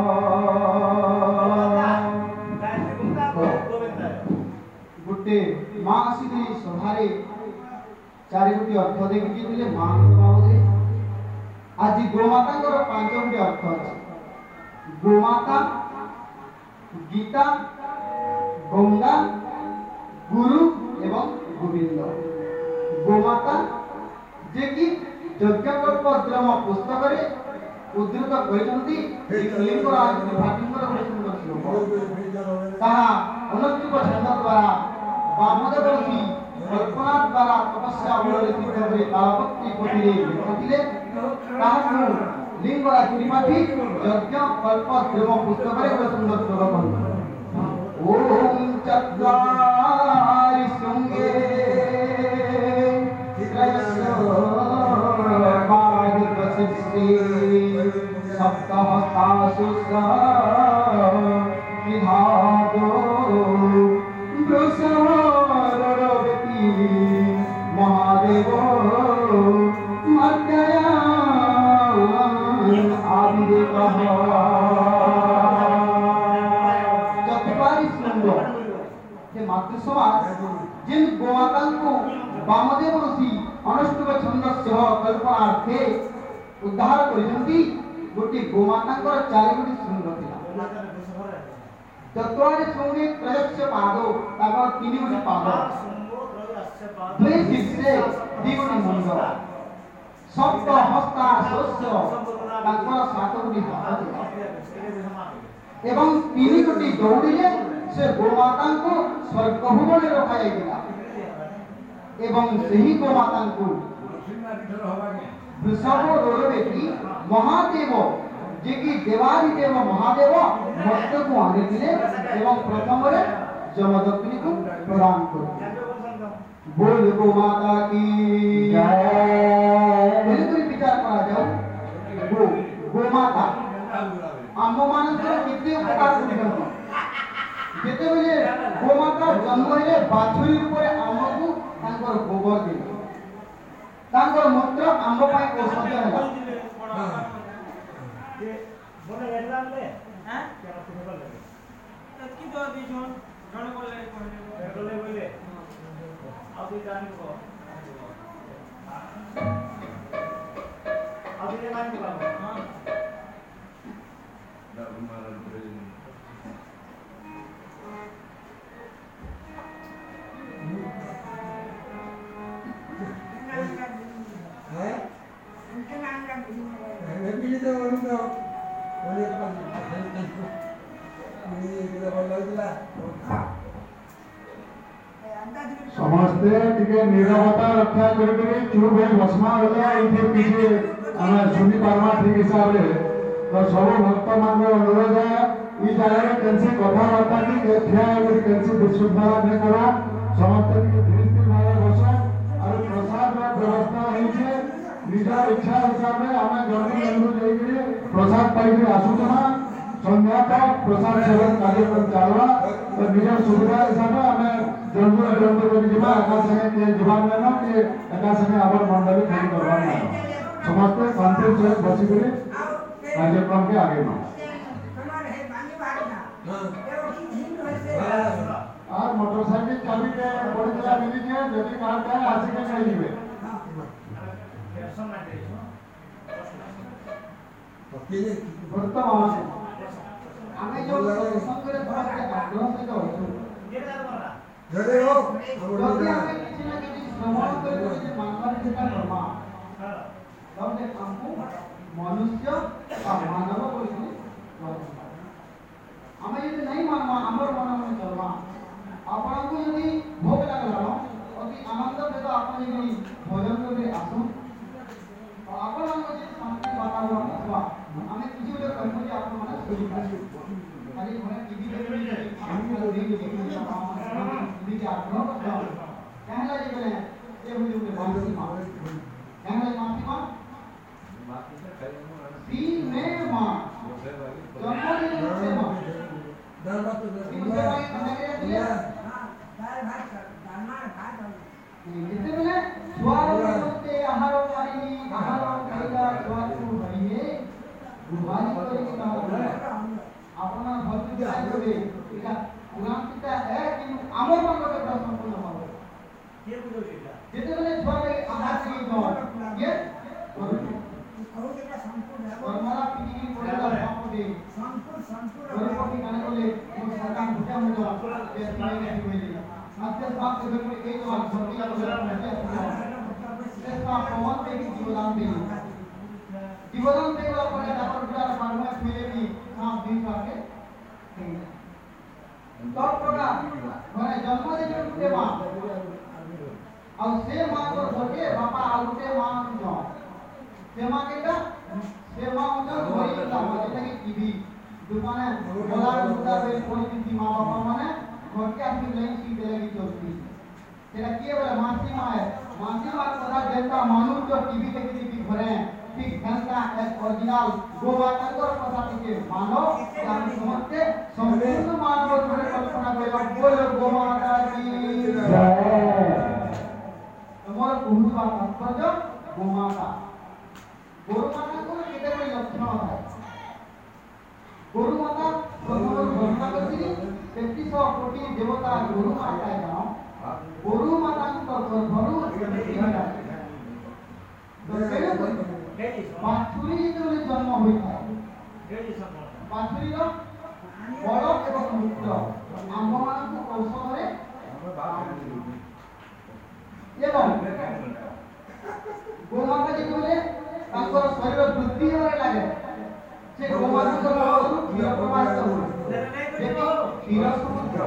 गोटे माँ आसिक सभारे चारि गोटी अर्थ देखिए माँ बाबू आज गोमाता पांच गोटी अर्थ अच्छे। गोमाता गीता गंगा गुरु एवं गोविंद। गोमाता जे कि यज्ञकल्प द्रम पुस्तक उद्धृत करछंती लिंगर आदि भाटिंगर गोटे सुंदर श्लोक ताहा अनंतिक छंद द्वारा वामदेव ऋषि कल्पना द्वारा तपस्या बଳରେ सिद्ध କରି तालपत्री कोटिरे लिखिले। ताहाକୁ लिंगरा कुरिमाठी यज्ञ कल्प प्रेम पुस्तक रे गोटे सुंदर श्लोक कहि ओम चत्वारि शुंगे त्रयस्वादिपसिद्धि सप्तहस्तासु विधातो वृषभरवती महादेवो मर्दयान् आदिदेवः चत्वारि श्रृंग हे मातृसमाज जिन गोमाता को वामदेव ऋषि अनुष्टुप छंदस्य कल्पनार्थे उद्धार करिसंती गोटी गोमाता को चारि गोटी श्रृंग थिला चत्वारि श्रृंगे त्रयस्य पादो ताको तीन गोटी पाद दुई शीर्षे दी गोटी मुंड सप्त हस्ता शस्य ताको सात गोटी हाथ एवं तीन गोटी दौड़िले से गोमाता को स्वर्ग भुवन रखा जाइला एवं सही गोमाता को वृषभ रोलवेटी महादेव जे कि देवादिदेव महादेव भक्त को आने दिले एवं प्रथम रे जमदग्नि को प्रदान कर बोल गोमाता की जय बिल्कुल विचार करा जाओ गो गोमाता आम मानकर कितने उपकार करछन जेते बेले गोमाता जन्म हेले बाछुरी ऊपर आमको तांकर गोबर दिले तांकर मूत्र आंब पाए औषधि होला ये बोले एग्जाम ले हैं क्या तुम्हें बोल लगे तत्की दो दी जोन जण बोले कहले बोले बोले अभी जान को अभी ये मान को हां दारू मारन प्रेजेंट है उनके नाम का मैं भी तो उनको बोले तो ये ये बोल दिला समस्ते टिके निरवता रक्षा करि करि चुप हे बसमा होला इथे पीछे हम सुनि पारमा ठीक हिसाब रे तो सब भक्त मान अनुरोध है ई जगह रे कैसे कथा वार्ता की ठिया करि कैसे विशुद्धारा ने करा समस्त के धीरे धीरे भाव बस और प्रसाद रा व्यवस्था होई छे निजा इच्छा हिसाब रे हमें जल्दी जल्दी जाई करि प्रसाद पाई के आसुचना संध्या तक प्रसाद सेवन कार्यक्रम चालवा तो निजा सुविधा हिसाब रे हमें जल्दी जल्दी करि जिबा एका संगे के जीवन में न के एका संगे आवर मंडल खाली करवा ना समस्त शांति से बसी करि कार्यक्रम के आगे बढ़ो और मोटरसाइकिल चाबी के बड़ी चला मिली जे जदी कहा जाए आसी के नहीं जीवे वर्तमान हमें जो संग रे थोड़ा के आग्रह से जो जदे हो जदी हमें किसी ना किसी श्रवण करे जे मानव जेटा कर्मा तबे हमको मनुष्य का मानव बोली हमें यदि नहीं मानवा हमर मन में चलवा आपण को यदि भोग लागला अति आनंद से तो आपण यदि भोजन करे आसु तो आपण मन को शांति वातावरण अथवा हमें किसी भी कर्म के आपण मन सुनि खाली घरे टीवी देखि हम को देखि देखि टीवी के आग्रह करता कहला जे बोले ये हुई हुई मानसी मां कहला मानसी मां तीन में मां जन्मदिन से मां दरबार तो दरबार के दिया दाल भात दालमा भात जितने बेले स्वाद होते आहार पानी आहार खाइला स्वाद होइए गुबानी करे कि अपना भक्ति जाय करे इका पुराण पिता है कि आमर मन के प्रश्न पूर्ण हो के बुझो इला जितने बेले स्वाद आहार की दो ये परमारा पीटी पड़ेगा बाप दे संपूर्ण संपूर्ण गरीबों की गाने बोले वो सरकार भूखा हो जाओ ये नहीं नहीं बोले आते बाप के घर में एक बार छोटी का बोला मैं इसका पवन पे भी जीवदान दे जीवदान दे वाला पड़े डाबर पूरा पारमा मिले भी काम दिन करके तो प्रकार माने जन्मदिन के मां और से मां को छोटे बापा आउटे मां जो से मां के का से मां जुमाने बोला रुदा बे पॉलिटिक्स माँ बाप माने घरके आदमी लाइन सी देगी चलती तेरा किए बोले मासी माँ है मासी माँ पता जनता मानूर जो टीवी देखी थी घरे ठीक घंटा एक ओरिजिनल गोमाता को पता टिके मानो कि हम समझते संपूर्ण मानव जोड़े कल्पना करेगा बोलो गोमाता की तुम्हारा बहुत बात तात्पर्य गोमाता गोमाता को कितने बड़े लक्षण होता है गोमाता प्रथम घोषणा करती तेतीस कोटी देवता गोरु माता है जाओ गोरु माता को गर्भरु बाछुरी जो जन्म होता है बाछुरी रो बड़ एवं मुक्त आंब मान को औषधरे एवं गोमाता जी बोले तांकर शरीर वृद्धि होने लगे से गोमाता को क्षीर प्रवाहित हुए देखो क्षीर समुद्र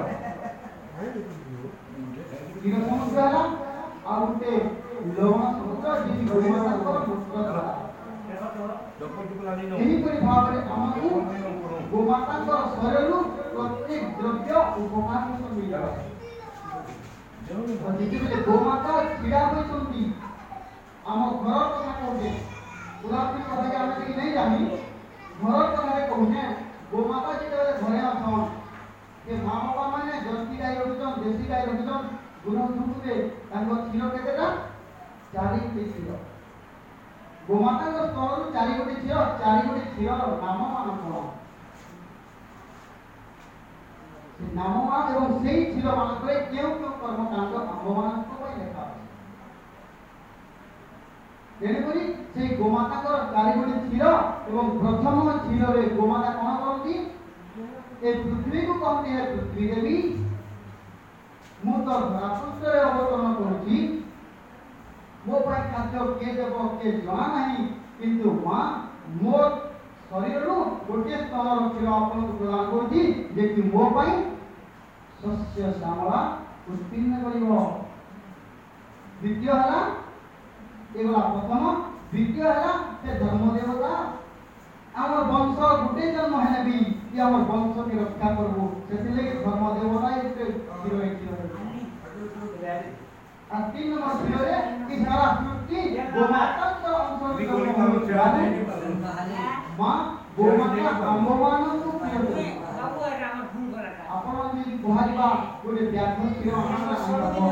क्षीर समुद्र है और उनके लवण समुद्र जी गोमाता को पुत्र द्वारा यही परि भावरे हमकु गोमाता को शरीर प्रत्येक द्रव्य उपकार को मिला जितिबेले गोमाता छिड़ा होइछंती आम घर कथा कहते पुरातन कथा के आमे कि नहीं जानी घर कथा कहने गोमाता जितेबेले घरे अछन ए मां बाबा माने जर्सी गाय रखिछन देसी गाय रखिछन गुरु दुखुबे तांको क्षीर केतेटा चारि गोटे क्षीर गोमाता को स्तरु चारि गोटे क्षीर चारि गोटे क्षीर नाम मान कोन नाम एवं से क्षीर मानकरे केउ केउ कर्मकांड भगवान को लेखा तेणुकरी से गोमाता को चारिगोटी क्षीर एवं प्रथम क्षीर रे गोमाता कोन करती ए पृथ्वी को कहते हैं पृथ्वी देवी मु तो धरापृष्ठ रे अवतरण करूची मो पर खाद्य के देव के जଣା नहीं किंतु मां मो शरीर रो गोटे स्तन क्षीर आपन को प्रदान करती जे कि मो पई शस्य श्यामला उत्पन्न करिवो द्वितीय हला एगला प्रथम द्वितीय हला से धर्म देवता हमर वंश गुटे जन्म है भी कि हमर वंश के रक्षा करबो सेतिले धर्म देवता इते हिरो एक आ तीन नंबर हिरो कि सारा सृष्टि गोमाता को अंश मां गोमाता अम्बवान को प्रिय आपण जी कहलिबा गोटे व्याघ्र क्षीर हमरा आइबो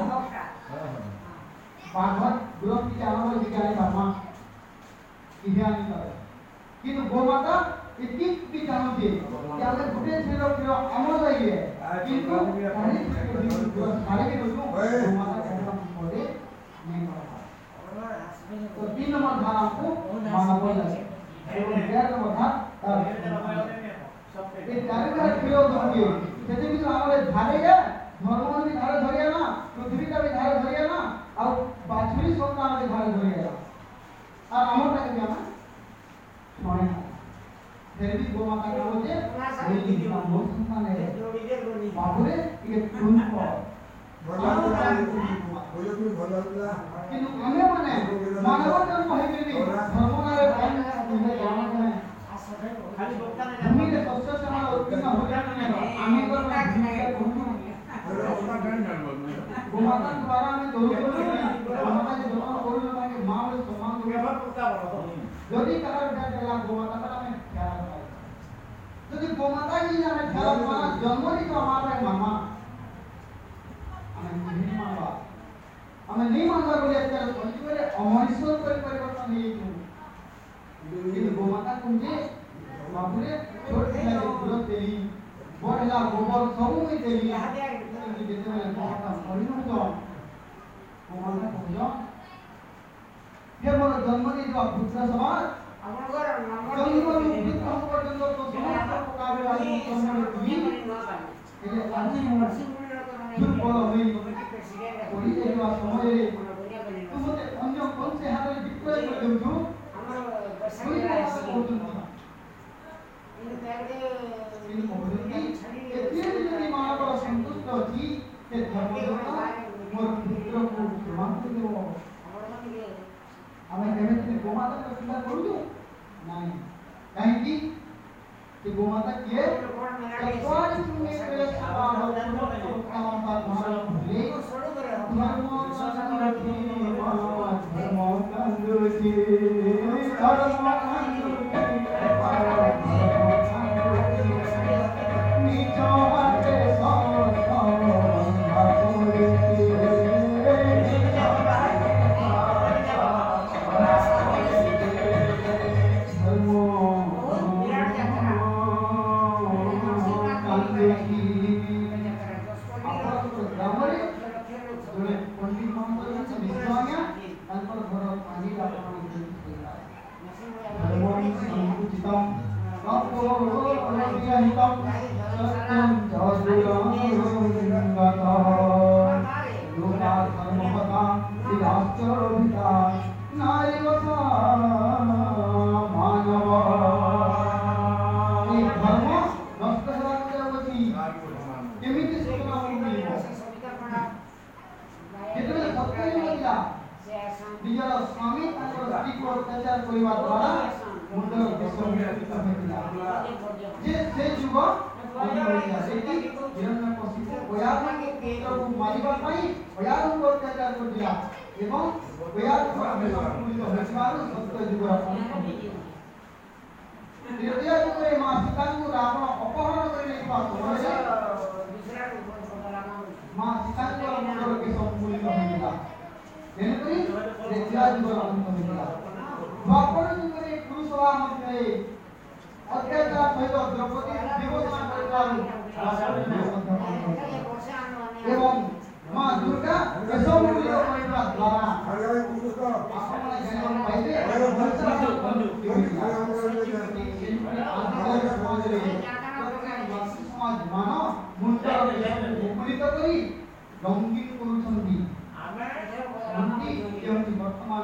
बाघत ग्रोथ की आरंभ विज्ञानी बाबा इहानी करे किंतु गोमाता इतनी भी जानते कि हमें गुटे क्षीर क्षीर अमर चाहिए किंतु सारे सारे के लोगों गोमाता कहना पड़े नहीं पड़ा तो तीन नंबर धारा को मानव लगे एवं चार नंबर धारा ये चार का क्षीर दोगे सेते भी हमारे धारे है धर्म भी धारे धरिया ना पृथ्वी का भी धारे धरिया ना और बाछुरी संतान के धारे धरिया और अमर तक क्या ना छोड़े फिर भी गोमाता का बोलते लेकिन हम लोग संतान है बाबूरे ये तुम को किंतु हमें माने मानव जन्म है भी धर्म का पालन तुम्हें जाना है खाली बोलता नहीं भूमि के सबसे समान उत्पन्न हो जाने में आने पर गोमाता द्वारा हमें दोनों गोमाता के दोनों कोई ना कि मां और सम्मान को व्यवहार करता है यदि कारण देला गोमाता का हमें ख्याल रखा यदि गोमाता जी हमें ख्याल रखा जन्म ही तो हमारा मामा हमें नहीं मानवा हमें नहीं मानवा बोले अच्छा बोले अमरीश्वर पर परिवर्तन नहीं क्यों लेकिन गोमाता कुंजे बाबूरे छोड़ दिया गुरु तेरी बड़ला गोबर सब में देली कि देते में गोमाता परिणत गोमाता पूजा फिर मोर जन्म दे जो पुत्र समाज अपन घर जन्म मुक्ति को पर्यंत तो समस्त प्रकार वाली जन्म दी ये आदि दुर्बल होई कोई जो समय रे तुम मते अन्य कौन से हाथ में विक्रय कर देउ छु हमर कोई इन मोहरती एतिए जनी मानव संतुष्ट अछि के धर्म देवता मोर पुत्र को समान देव हमें केमे गोमाता को स्वीकार करू नहीं काहे कि कि गोमाता किए तत्वार सुने पे सदा भगवान का भले धर्म संरक्षी धर्म कंदुची धर्म ନିଜର ସ୍ୱାମୀ ତାଙ୍କର ସ୍ତ୍ରୀକୁ ଅତ୍ୟାଚାର କରିବା ଦ୍ୱାରା ମୁଣ୍ଡର ବିଷମିତ ହୋଇଥିଲା ଯେ ସେ ଯୁଗ ଅନ୍ୟଥିଲା ସେଠି ହିରଣ୍ୟକଶିପୁ ଗୟାଧଙ୍କ ପୁତ୍ରକୁ ମାରିବା ପାଇଁ ଗୟାଧଙ୍କୁ ଅତ୍ୟାଚାର କରିଥିଲା ଏବଂ ଗୟାଧଙ୍କ ସଂପୂର୍ଣ୍ଣ ହୋଇଥିବାରୁ ସତ୍ୟ ଯୁଗର ଅନ୍ତ ହୋଇଥିଲା। ଦ୍ୱିତୀୟ ଯୁଗରେ ମା ସୀତାଙ୍କୁ ରାବଣ ଅପହରଣ କରି ନେଇଥିବା ସମୟରେ ମା ସୀତାଙ୍କର ମୁଣ୍ଡର ବିଷ ମୂଳିତ ହୋଇଥିଲା। ତେଣୁକରି ଦ୍ୱିତୀୟ ଯୁଗର ଅନ୍ତ ହୋଇଥିଲା। ଦ୍ୱାପର ଯୁଗରେ କୁରୁସଭା ମଧ୍ୟରେ ଅତ୍ୟାଚାର ସହିତ ଦ୍ରୌପଦୀ ବିଭୋଜନ କରିଥିବାରୁ ଏବଂ ମା ଦୁର୍ଗା ଏସବୁ ମୂଳିତ କରିବା ଦ୍ୱାରା ଆପଣମାନେ ଜାଣିବାକୁ ପାଇବେ ସମାଜରେ ସମାଜ ମାନ ମୁଣ୍ଡର ମୁକୁଳିତ କରି ରଙ୍ଗୀନ କରୁଛନ୍ତି। वर्तमान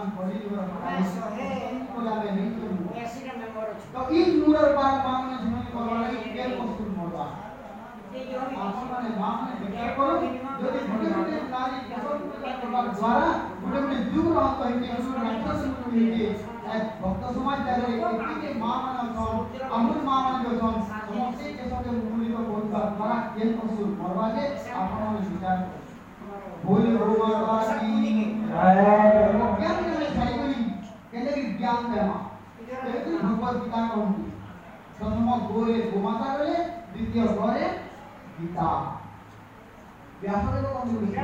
तो इन नूरर बार मांगने जुनी करवाले केल मसूल मोरबा आपन माने मांगने विचार करो यदि छोटे छोटे नारी किशोर करवा द्वारा छोटे छोटे जुग रह कहिते जुग राक्षस कहिते भक्त समाज जारे एति के मां मान छन अमूल मां मान जो छन समस्त के सबके मुकुलित होता द्वारा केल मसूल मोरबा जे आपन माने विचार बोल भगवान की जय ज्ञान में साइकोई कहते कि ज्ञान देमा कहते भगवत गीता कहूं प्रथम गोरे गोमाता गले द्वितीय गोरे गीता व्यासदेव कहूं गीता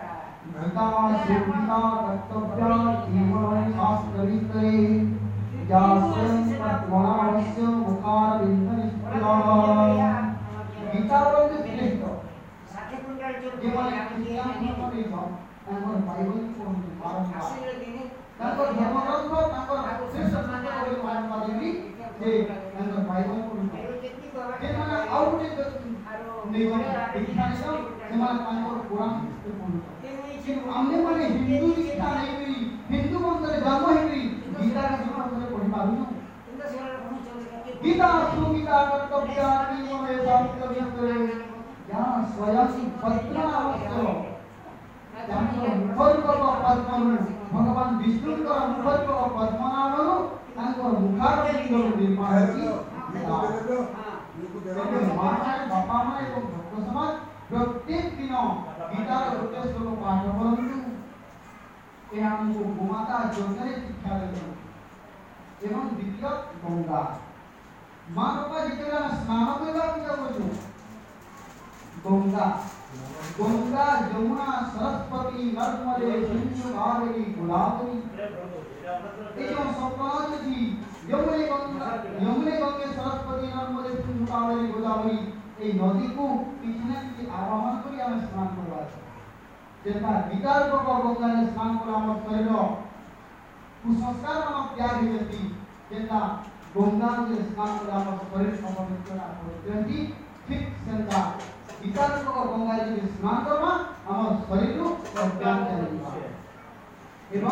सेविता कर्तव्य जीवन शास्त्र विस्तरे जासन तत्वनास्य मुखार बिंद निष्फला गीता बोलते श्रेष्ठ जेमाने ज्ञान धर्म नहीं तांकर बाइबल पढ्नु बारम्बार तांकर धर्मग्रन्थ तांकर श्रेष्ठ ग्रन्थ बोली बारम्बार देवी जे तांकर बाइबल पढ्नु जेमाने आउ गुटे नहीं देखिनाले छ जेमाने तांकर पुराण पढ्नु हमने माने हिंदू गीता नहीं मिली हिंदू मंत्र जन्म हिंदी गीता का जन्म करे पढि पारु न गीता सुगीता कर्तव्य जीवन शास्त्र विस्तरे यहाँ स्वयं पत्रा अवश्य मुखर्क पद्मनु भगवान विष्णुଙ୍କର मुखर्क पद्मनाभनु ତାଙ୍କର ମୁଖାରବିନ୍ଦର ନିର୍ମାଣ ହୋଇଛି। ବାପା ମା ଏବଂ ଭକ୍ତ ସମାଜ ପ୍ରତ୍ୟେକ ଦିନ ଗୀତାର ଗୋଟେ ଶ୍ଲୋକ ପାଠ କରନ୍ତୁ। ଏହା ଆମକୁ ଗୋମାତା ଯୋଗରେ ଶିକ୍ଷା ଦେବ। ଏବଂ ଦ୍ୱିତୀୟ ଗଙ୍ଗା ମା ବାପା ଯେତେବେଳେ ଆମେ ସ୍ନାନ କରିବାକୁ ଯାଉଛୁ गंगा गंगा यमुना सरस्वती नर्मदे सिंधु कावेरी गोदावरी ये जो सब जी यमुने गंगा यमुने गंगे सरस्वती नर्मदे सिंधु कावेरी गोदावरी ये नदी को किसी न किसी आवाहन करी हमें स्नान करवा जेता विकार को गंगा ने स्नान कर हम शरीर कुसंस्कार हम त्याग हेती जेता गंगा ने स्नान कर हम शरीर पवित्र होती ठीक सेंदा विचार को गंगा जी स्नान करवा हम शरीर को ज्ञान देबा एवं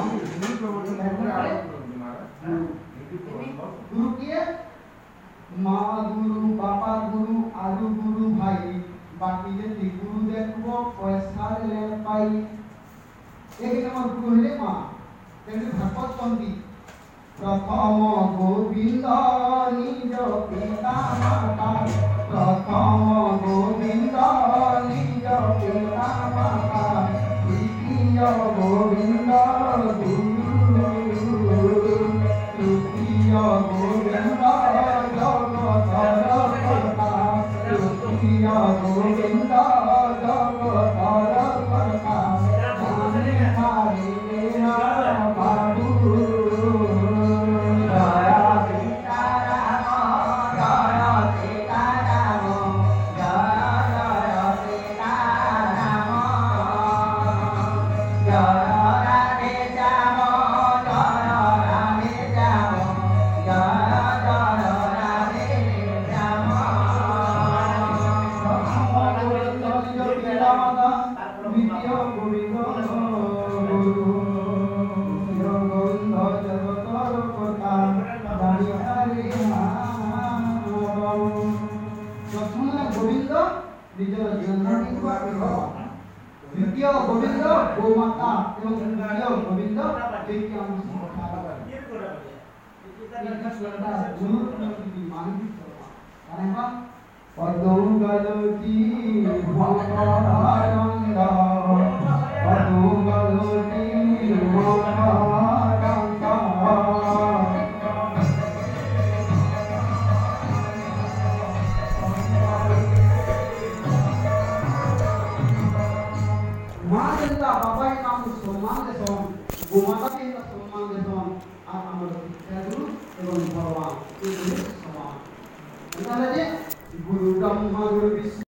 गुरु किए माँ गुरु बापा गुरु आलू गुरु भाई बाकी जे गुरु देखबो पैसा ले पाई एक नंबर गुरु हेले माँ तेने भागवत पंथी प्रथम गोविंद निज पिता माता प्रथम गोविंद निज पिता माता द्वितीय गोविंद गुरु तृतीय गोविंद जगतर कर्ता तृतीय गोविंद जगतर कर्ता जाने हारे मेरा बाबू द्वितीय गोविंद गोमाता एवं तृतीय गोविंद पदुगलती भवनंद पदुगलती भवनंद माता बाबा नाम सम्मान दे गोमाता